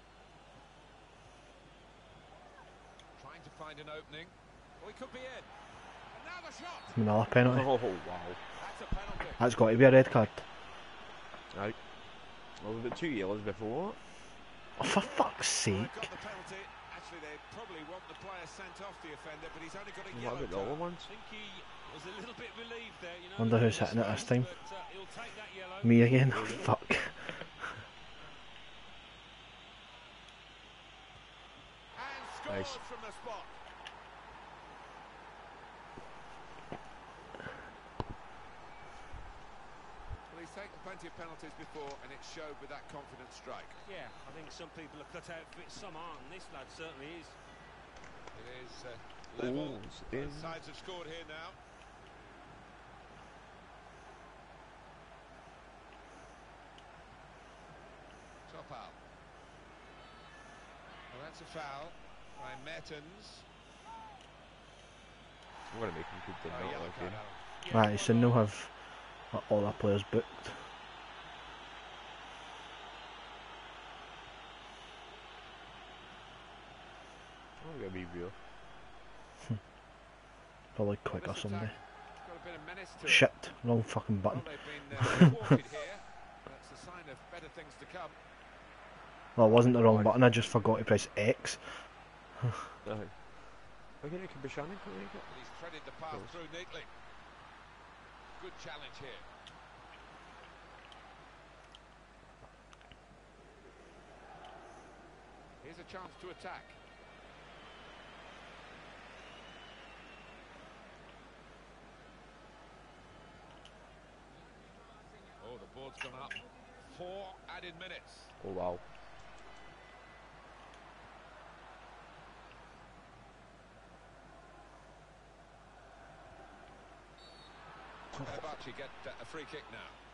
Trying to find an opening. Well, he could be in. And now the shot. Another penalty. Oh wow. That's a penalty. That's got to be a red card. Right. Well, we've got two yellows before. Oh, for fuck's sake. Well, they've got the penalty. Actually, they probably want the player sent off the offender, but he's only got a What yellow about the other card. ones? I think he was a little bit relieved there, you know. Wonder who's hitting it this time. But, uh, he'll take that yellow. Me again? Fuck. And scores Nice. from the spot. Well, he's taken plenty of penalties before, and it showed with that confident strike. Yeah, I think some people are cut out for it, some aren't, and this lad certainly is. It is uh, level. Oh, it's in. Both sides have scored here now. Topal. Well, that's a foul by Mertens. I'm gonna make him good Oh, then, yellow not card, like him. Alan. Right, so they'll have uh, all their players booked. I'm gonna be real. Probably Well, quicker this someday. attack got a bit of menace to it. Shit, wrong fucking button. Well, they've been uh, thwarted here. That's a sign of better things to come. Well, it wasn't the wrong button, I just forgot to press X. No. Okay, it could be Shannon, can we make it? But he's threaded the path Close. through neatly. Good challenge here. Here's a chance to attack. Oh, the board's gone up. Four added minutes. Oh wow. Fenerbahce get uh, a free kick now.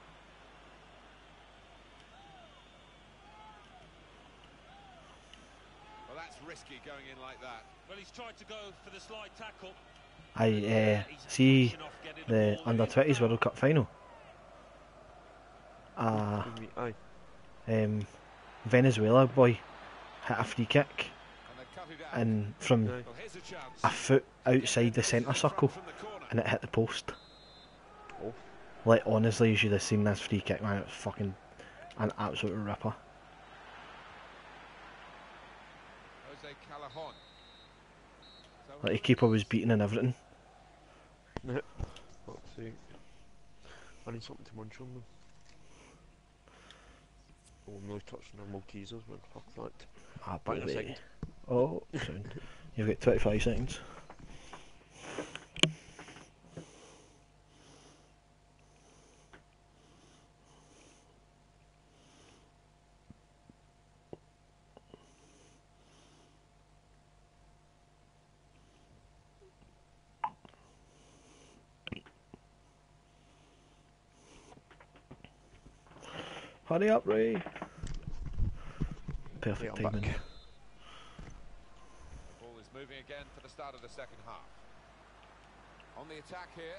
Well, that's risky going in like that. Well, he's tried to go for the slide tackle. I uh, see Pushing off, getting the ball under in. twenties World Cup final. Uh, Give me- Aye. um, Venezuela boy hit a free kick And they cut it out. and from Aye. Well, here's a chance. a foot outside the centre circle From the corner. and it hit the post. Oh. Like honestly, you should have seen this free kick, man. It was fucking an absolute ripper. Jose Callejon. So Like the keeper was beaten and everything. Fuck's sake. I need something to munch on them. Oh, I'm really touching our Maltesers, but fuck that. Ah, Back in a buddy. second. Oh, sound. You've got twenty-five seconds. Hurry up, Ray. Perfect Yeah, I'm timing. back. ball is moving again for the start of the second half. On the attack here.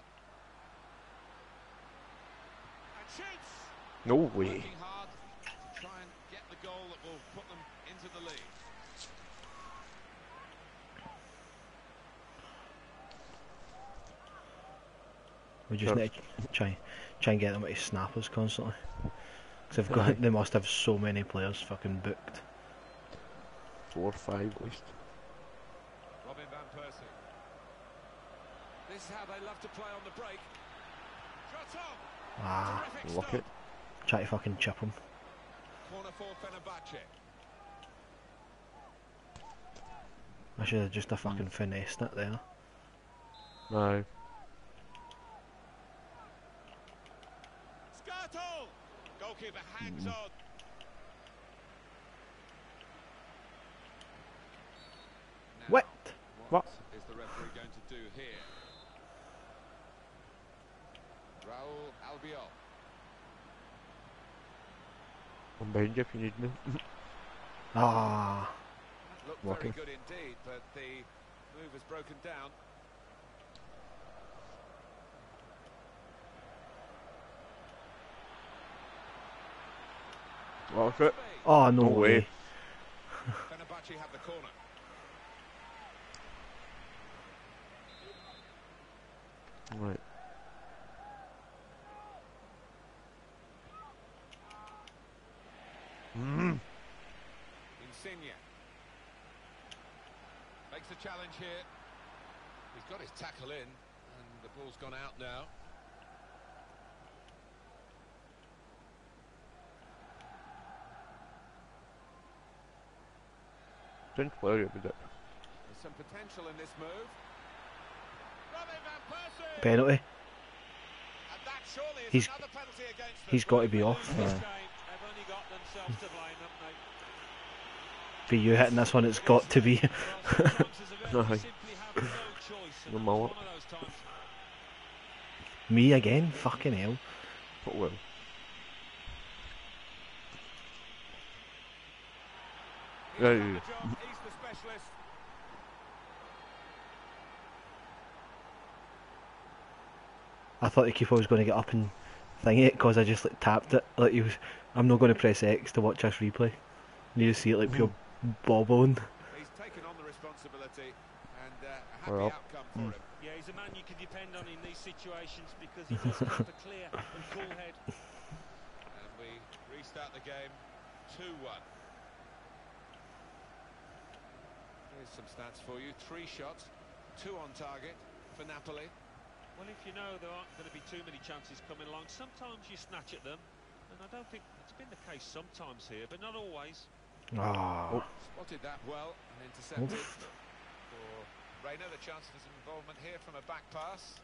And shoots! No way. Working hard to try and get the goal that will put them into the lead. We just Sure. need to try, try and get them to snappers constantly. Because they've got, they must have so many players fucking booked. Four, five at least. Robin van Persie. This is how they love to play on the break. Shot on! Ah, Terrific look stop. it. try to fucking chip them. Corner for Fenerbahce. I should have just a fucking finessed it there. No. Skartel! Goalkeeper hangs on. Now, What? What What? is the referee going to do here? Raul Albiol. I'm behind you if you need me. Ah, Looked Walking. very good indeed, but the move has broken down. That's it. oh no, No way. way. Fenerbahce have the corner. Right. Mm. Insigne makes the challenge here. He's got his tackle in, and the ball's gone out now. Didn't worry about it. There's some potential in this move. Robin van Persie! Penalty. And that surely is He's- another penalty against them. He's got to be Well, off. they lose Uh, this game, they've only got themselves to blame, haven't they? be you hitting this one, it's got to be. Well, sometimes as a ref, you Aye. simply have no choice, and No that was matter. one of those times. Me again? Fucking hell. But well. He's Yeah, done yeah, the job, he's the specialist. I thought the keeper was going to get up and thing it because I just like tapped it. Like he was, I'm not going to press X to watch this replay. You just see it like pure bobbling. He's taken on the responsibility, and uh, a happy Well, outcome for mm. him. Yeah, he's a man you can depend on in these situations because he does keep a clear and cool head. And we restart the game two one. Here's some stats for you. Three shots, two on target for Napoli. Well, if you know there aren't going to be too many chances coming along, sometimes you snatch at them, and I don't think it's been the case sometimes here, but not always. Ah, Spotted that well and intercepted oof. for Reina. The chance for some involvement here from a back pass.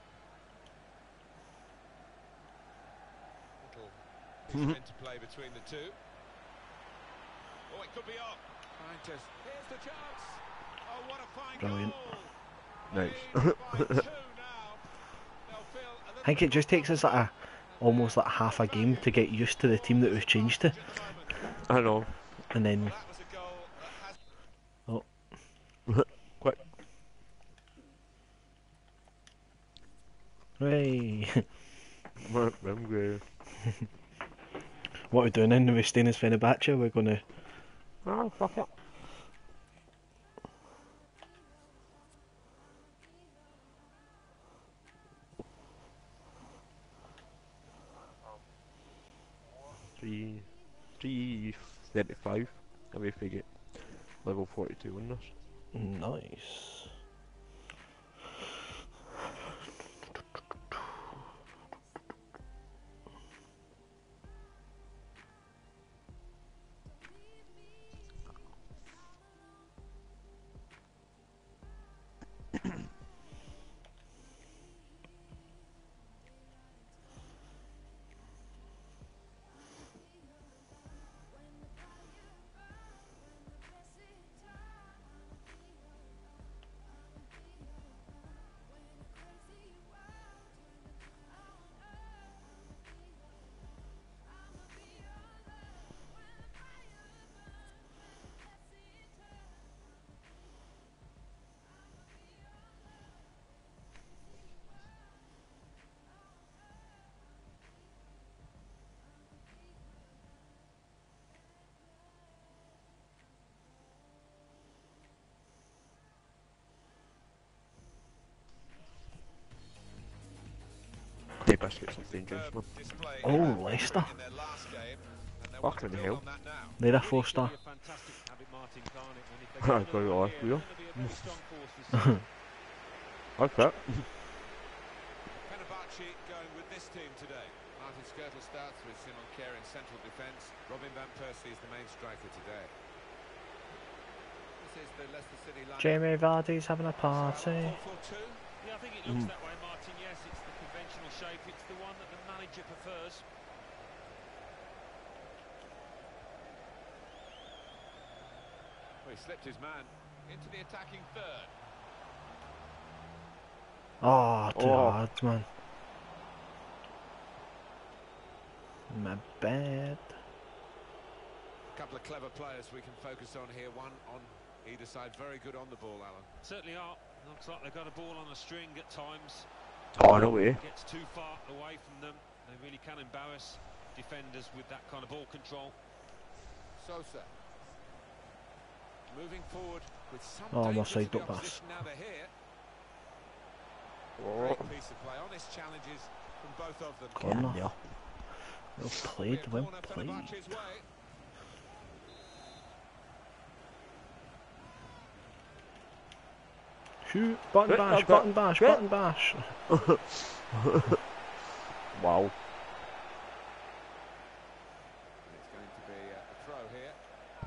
Little piece of interplay between the two. Oh, it could be on. Trying to. Here's the chance. Oh, what a fine Brilliant. goal. Nice. Lead by two now. They'll feel a I think it just takes us like a, almost like half a game to get used to the team that we've changed to, I know. and then That was a goal that has Quick. hooray. Right, I'm good. What are we doing then? Are we staying as Fenerbahce? We're going to. Ah, fuck it. Three, three thirty-five. And we figure level forty-two on this. Nice. Hey, baskets are dangerous, man. display Oh, Leicester. in their last game, and they want Fucking to build hell. on that now. They're a four star. Really a fantastic habit, Martin, can't it? And if they I get got it another all one for here, you. they're gonna be a very strong force this season. Okay. Fenerbahce going with this team today. Martin Skirtle starts with Simon Kjær in central defence. Robin van Persie is the main striker today. This is the Leicester City line. Jamie Vardy's having a party. four four two. Yeah, I think it looks that way, Martin. Yes, it's the conventional shape. It's the one that the manager prefers. Well, he slipped his man into the attacking third. Oh, too Oh. hard, man. My bad. A couple of clever players we can focus on here. One on either side, very good on the ball, Alan. Certainly are. Looks like they've got a ball on a string at times. Oh, no way. Gets too far away from them. They really can embarrass defenders with that kind of ball control. Sosa. Moving forward with some Oh, I'm danger offside, to the don't pass. opposition now they're here. Oh. Great piece of play. Honest challenges from both of them. Corner. Yeah. Well Be a played, well corner played. Fenerbahce's way. Shoot, button Good, bash, good, button bash, good. button bash. Wow. It's going to be a throw here.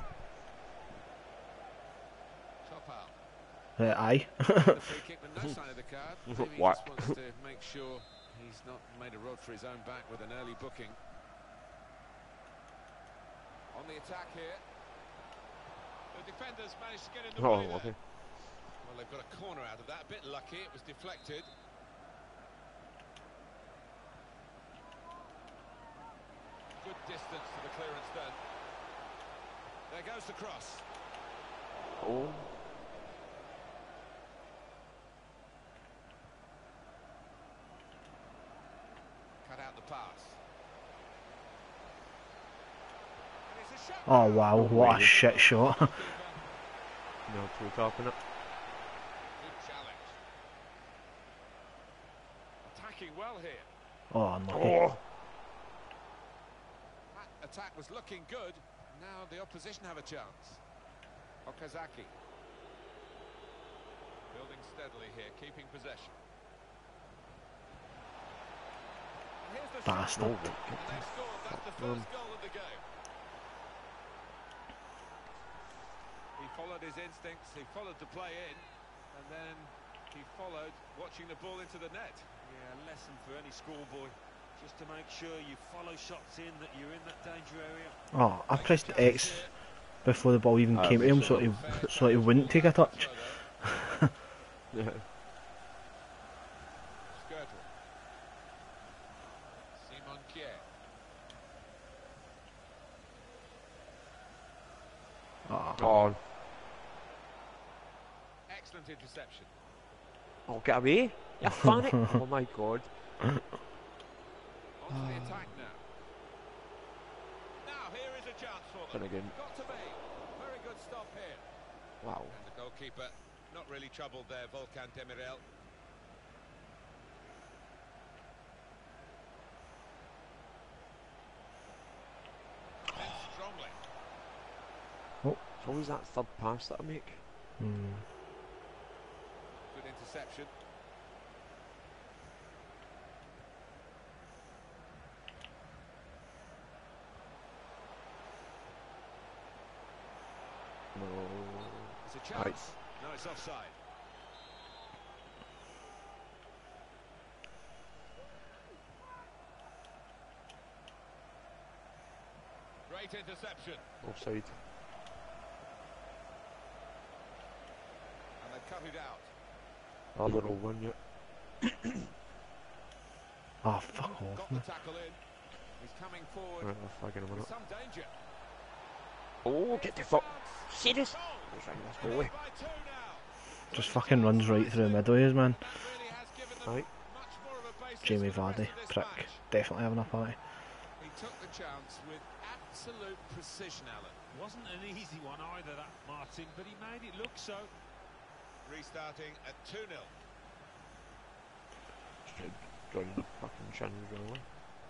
Top out. Uh, aye. The free kick, but no sign of the card. Maybe he What? just wants to make sure he's not made a rod for his own back with an early booking. On the attack here. The defenders managed to get in the Oh, way there. okay. Well, they've got a corner out of that. A bit lucky, it was deflected. Good distance to the clearance done. There goes the cross. Oh. Cut out the pass. And it's a shot. Oh wow, what a Really? shit shot. No, two topping it. Good challenge. Attacking well here. Oh, unlucky. Oh. That attack was looking good. Now the opposition have a chance. Okazaki. Building steadily here, keeping possession. And here's the shot. Bastard. And they've scored. That's the first goal of the game. He followed his instincts, he followed the play in, and then he followed watching the ball into the net. Yeah, a lesson for any schoolboy. Just to make sure you follow shots in, that you're in that danger area. Oh, I pressed X before the ball even Ah, came to him, so so- he so he wouldn't take a touch. Yeah. Skirtle. Simon Kier. Oh, Oh. Excellent interception. Oh, get away. You fan it. Oh my god. On to the attack now. Now here is a chance for them. And again. Got to be. Very good stop here. Wow. And the goalkeeper not really troubled there, Volkan Demirel. Defends strongly. It's always that third pass that I make. hmm. Good interception. No. It's a chance. Right. No, it's offside. Great interception. Offside. And they've cut it out. I don't know when yet. Oh, fuck off, Got man. the tackle in. He's coming forward Right, I'll fucking a with minute. some danger. Oh, get the fuck. Serious? What's wrong with this boy? By two now. Just fucking runs right through the middle of his man. That really has given them Right. much more of a basis Jamie for the rest Vardy, of this prick. match. Definitely having a party. He took the chance with absolute precision, Alan. Wasn't an easy one either, that Martin, but he made it look so. Restarting at two nil. Should join the fucking channel going.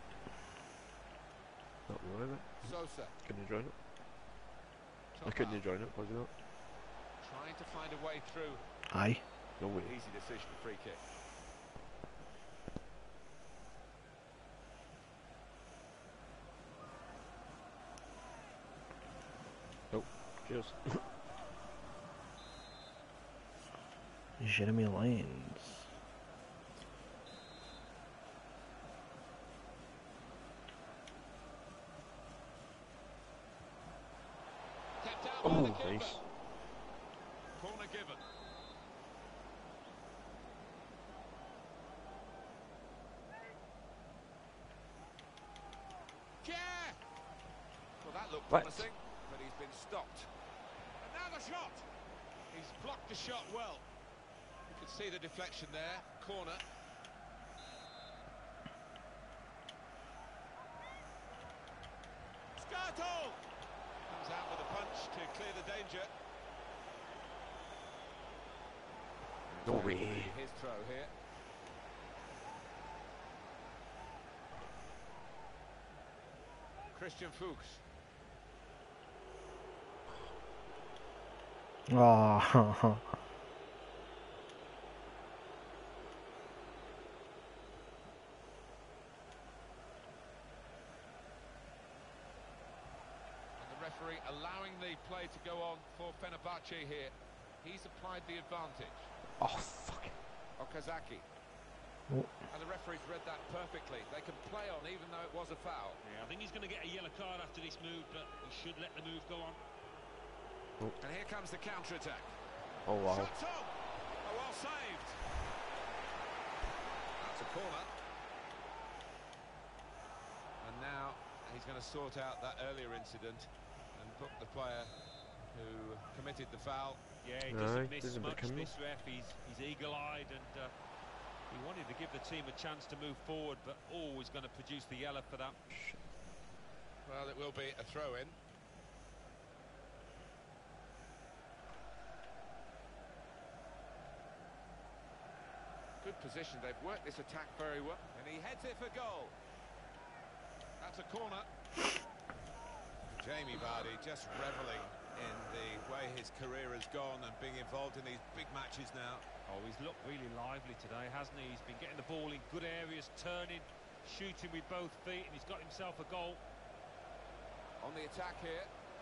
Not really, it. Sosa. Couldn't you join it? I top couldn't out, you join it, was it? Trying to find a way through. Aye. No way. Easy decision, free kick. Cheers. Jeremy Lyons. Kept out Oh, by the keeper. nice. Corner given. Kier! Well, that looked What? promising, been stopped. And now the shot! He's blocked the shot well. You can see the deflection there, corner. Skartol! Comes out with a punch to clear the danger. No way. His throw here. Christian Fuchs. Oh. Referee allowing the play to go on for Fenerbahce here. He's applied the advantage. Oh, fuck. Okazaki. Oh. And the referee's read that perfectly. They can play on even though it was a foul. Yeah, I think he's going to get a yellow card after this move, but he should let the move go on. Oh. And here comes the counter-attack. Oh, wow. Shots on! Oh, well saved. That's a corner. And now he's going to sort out that earlier incident and book the player who committed the foul. Yeah, he No, doesn't he miss doesn't much, become this ref. He's, he's eagle-eyed and uh, he wanted to give the team a chance to move forward, but always going to produce the yellow for that. Well, it will be a throw-in. Good position. They've worked this attack very well. And he heads it for goal. That's a corner. Jamie Vardy just revelling in the way his career has gone and being involved in these big matches now. Oh, he's looked really lively today, hasn't he? He's been getting the ball in good areas, turning, shooting with both feet, and he's got himself a goal. On the attack here.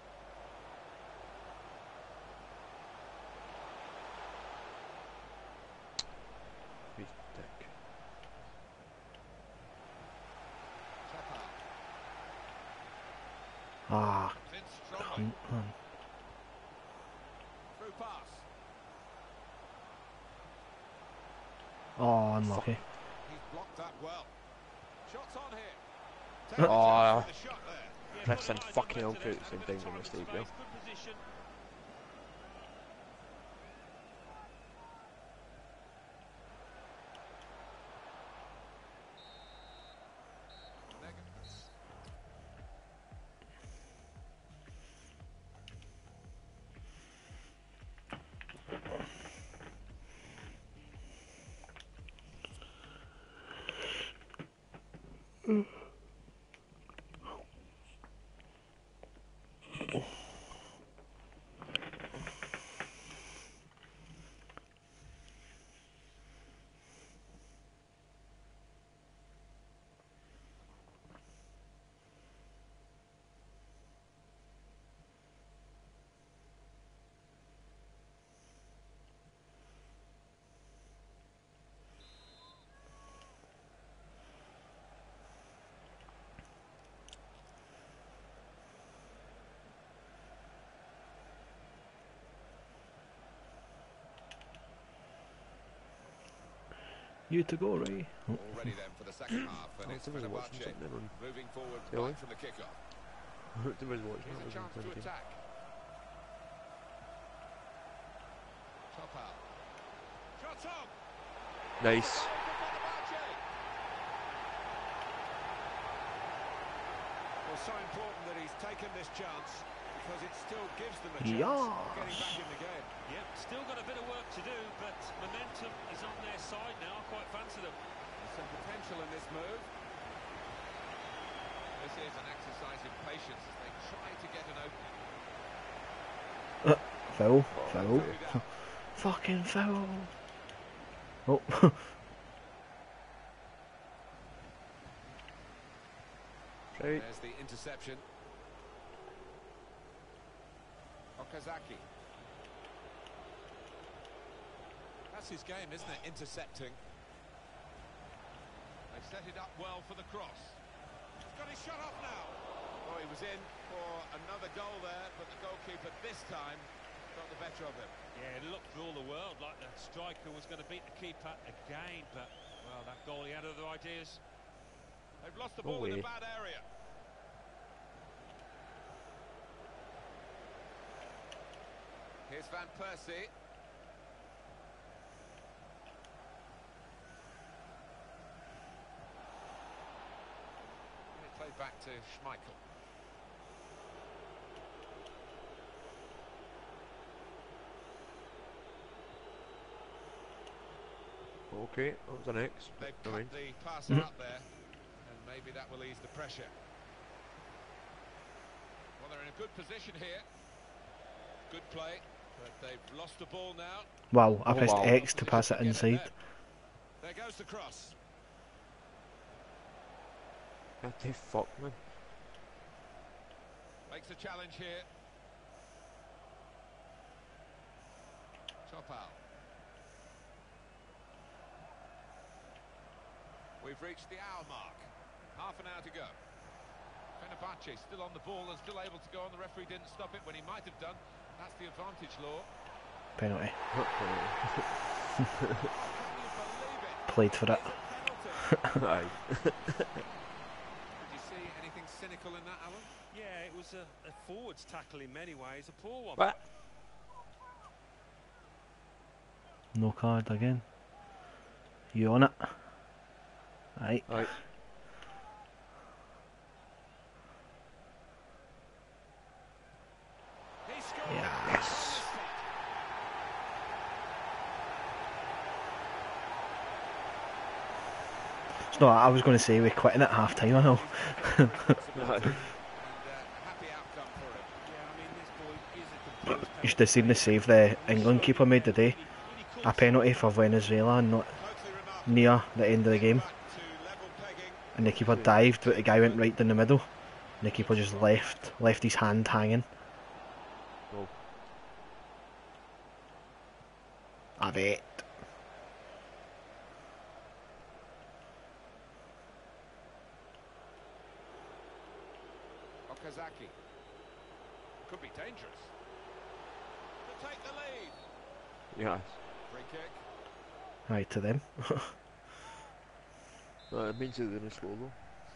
He's dick. Chapa. Ah. In strongly. Cunt, man. Through pass. Oh, unlucky. He's blocked that well. Shots on here. Uh, Takes a Oh. chance with the shot there. Yeah, Next good time, eye, fucking good hell, back to put this, some and a bit things of in time the and state, Bill. space, good position. You to go, Ray. Oh. Already then for the second half, and Oh, it's somebody watching Fenerbahce something on moving forward telly. right from the kickoff. Somebody's watching Here's a that chance was to on attack. Top out. Shots on! Nice. Well, so important that he's taken this chance because it still gives them a chance Yes. of getting back in the game. Yep, still got a bit of work to do, but momentum is on their side now. I quite fancy them. There's some potential in this move. This is an exercise in patience as they try to get an opening. Uh, foul. Foul. Two down. Fucking foul. Oh. Right. There's the interception. Okazaki. That's his game, isn't it? Intercepting. They set it up well for the cross. He's got his shot off now. Oh, he was in for another goal there, but the goalkeeper this time got the better of him. Yeah, it looked for all the world like the striker was going to beat the keeper again, but, well, that goalie had other ideas. They've lost the No ball in way. a bad area. Here's Van Persie. Played back to Schmeichel. Okay, on to the next. They've I cut mean. the passer Mhm. up there, and maybe that will ease the pressure. Well, they're in a good position here. Good play, but they've lost the ball now. Wow, I Oh, pressed wow. X to pass it Opposition to get inside. there. There goes the cross. What the fuck, man? Makes a challenge here. Topal. We've reached the hour mark. Half an hour to go. Fenerbahce still on the ball and still able to go on. The referee didn't stop it when he might have done. That's the advantage law. Penalty. Can you believe it? Played for it. It's a penalty. Aye. Did you see anything cynical in that, Alan? Yeah, it was a, a forwards tackle in many ways, a poor one. What? No card again. You on it? Right. Aye. He scored. Yes. It's not. I was going to say we're quitting at half time. I know. And, uh, happy outcome for him. Yeah, I mean, this boy is a composed You should have seen the save the England keeper made today. A penalty for Venezuela, and not Totally remarkable. near the end of the game. Back to level pegging. And the keeper dived, but the guy went right down the middle. And the keeper just left, left his hand hanging. Oh. Have it. Okazaki. Could be dangerous. To take the lead. Yes. Free kick. Right to them. No, it means they're in a slow though.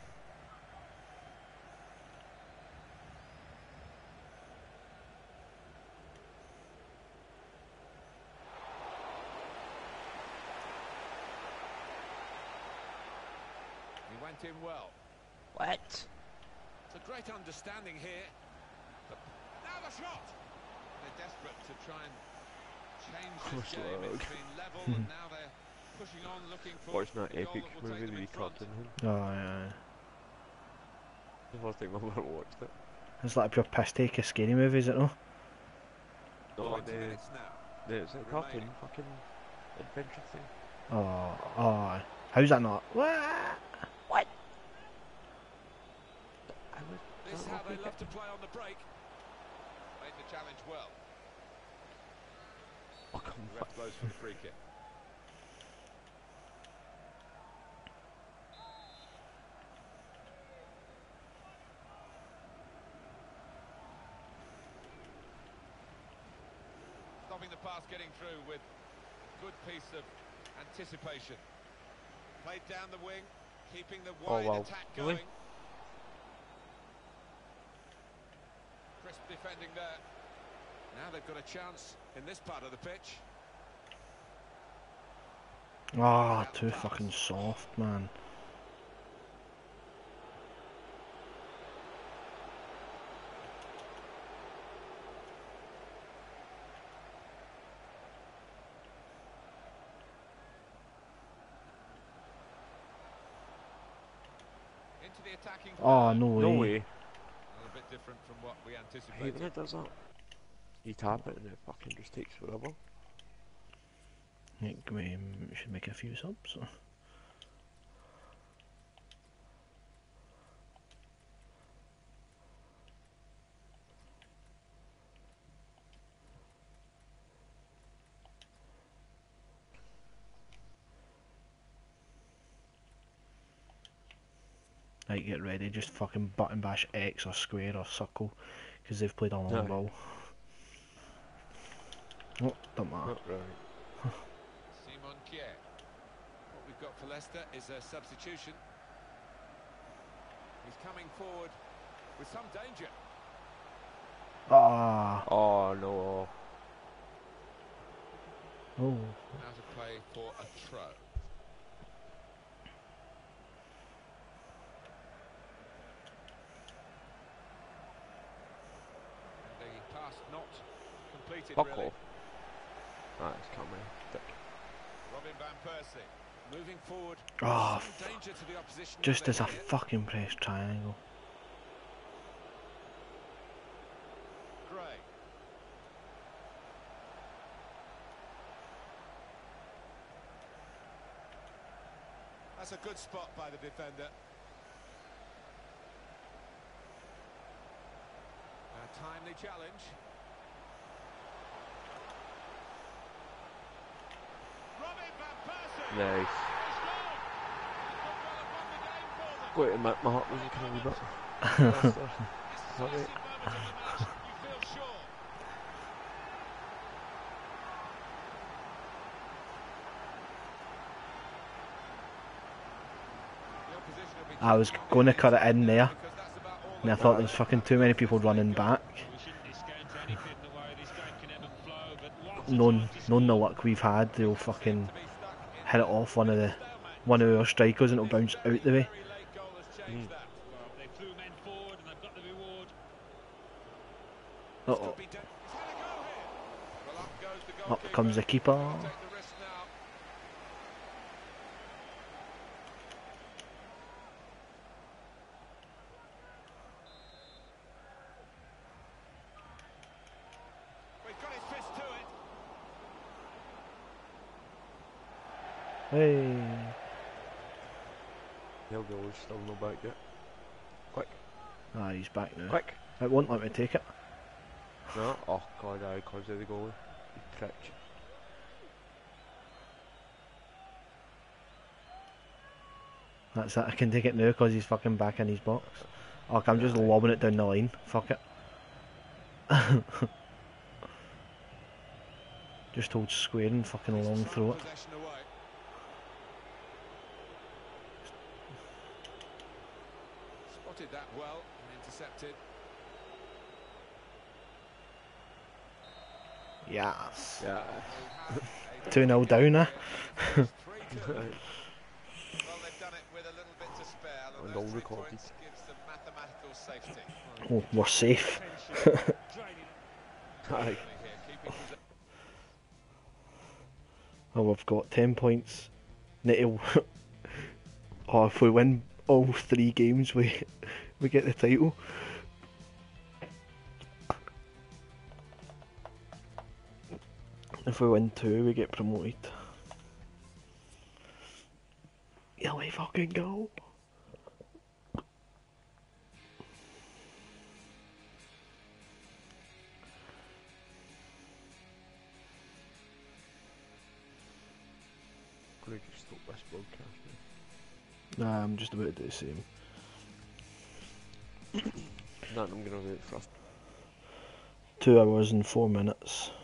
He went in well. What? It's a great understanding here. But now the shot. They're desperate to try and change this Cross game. log. It's been level and now they're pushing on, looking for Watching that the goal epic that will take movie them with in the front. cartoon. Oh yeah. The first time I've ever watched it. It's like a pure piss take of scary movie, is it no? No, twenty the, minutes now. the, it's a cartoon remaining. fucking adventure thing. Oh, oh. How's that not? What? I was, This is I how don't they know love to play on the break. Made the challenge well. Oh, come The on. ref blows for the free kick. Stopping the pass getting through with good piece of anticipation. Played down the wing, keeping the Oh, wide wow. attack Really? going. Crisp defending there. Now they've got a chance in this part of the pitch. Ah, oh, too fucking soft, man. Into the attacking Oh, third. no way. No way. A bit different from what we I hate anticipated. when it does that. You tap it and it fucking just takes forever. I think we should make a few subs. So. Right, get ready, just fucking button bash X or square or circle, because they've played a long Aye. ball. Oh, don't matter. Not right. Simon Kier. What we've got for Leicester is a substitution. He's coming forward with some danger. Ah, Oh no. Oh. Now to play for a throw. The pass not completed Fuck really. off. Right, it's coming. Dick. Robin van Persie moving forward. Oh, Some danger to the opposition. just now as I they're here. fucking press triangle. Gray. That's a good spot by the defender. A timely challenge. Robin van Persie. Nice. Wait a minute, my heart was looking a wee bit. That's the- is that right? I was going to cut it in there, and I thought there was fucking too many people running back. Knowing, knowing the luck we've had, they'll fucking hit it off one of the one of our strikers and it'll bounce out the way. Mm. Uh oh. Up comes the keeper. Hey. He'll go, he's still no back yet. Quick. Ah, he's back now. Quick. It won't let me take it. No? Oh god, I close of the goalie. You prick. That's it, I can take it now because he's fucking back in his box. Oh, I'm just lobbing it down the line. Fuck it. Just hold square and fucking long throw it. Spotted that well and intercepted. Yes. Yeah. two nil down now. Well, they've done it with a little bit to spare, and And those all three recorded. points gives them mathematical safety. Oh, we're safe. Aye. Oh, we've got ten points. Need to- oh, if we win all three games, we we get the title. If we win two, we get promoted. Here we fucking go. Gonna just stop this broadcast Nah, I'm just about to do the same. now. No, I'm gonna wait for Two hours and four minutes.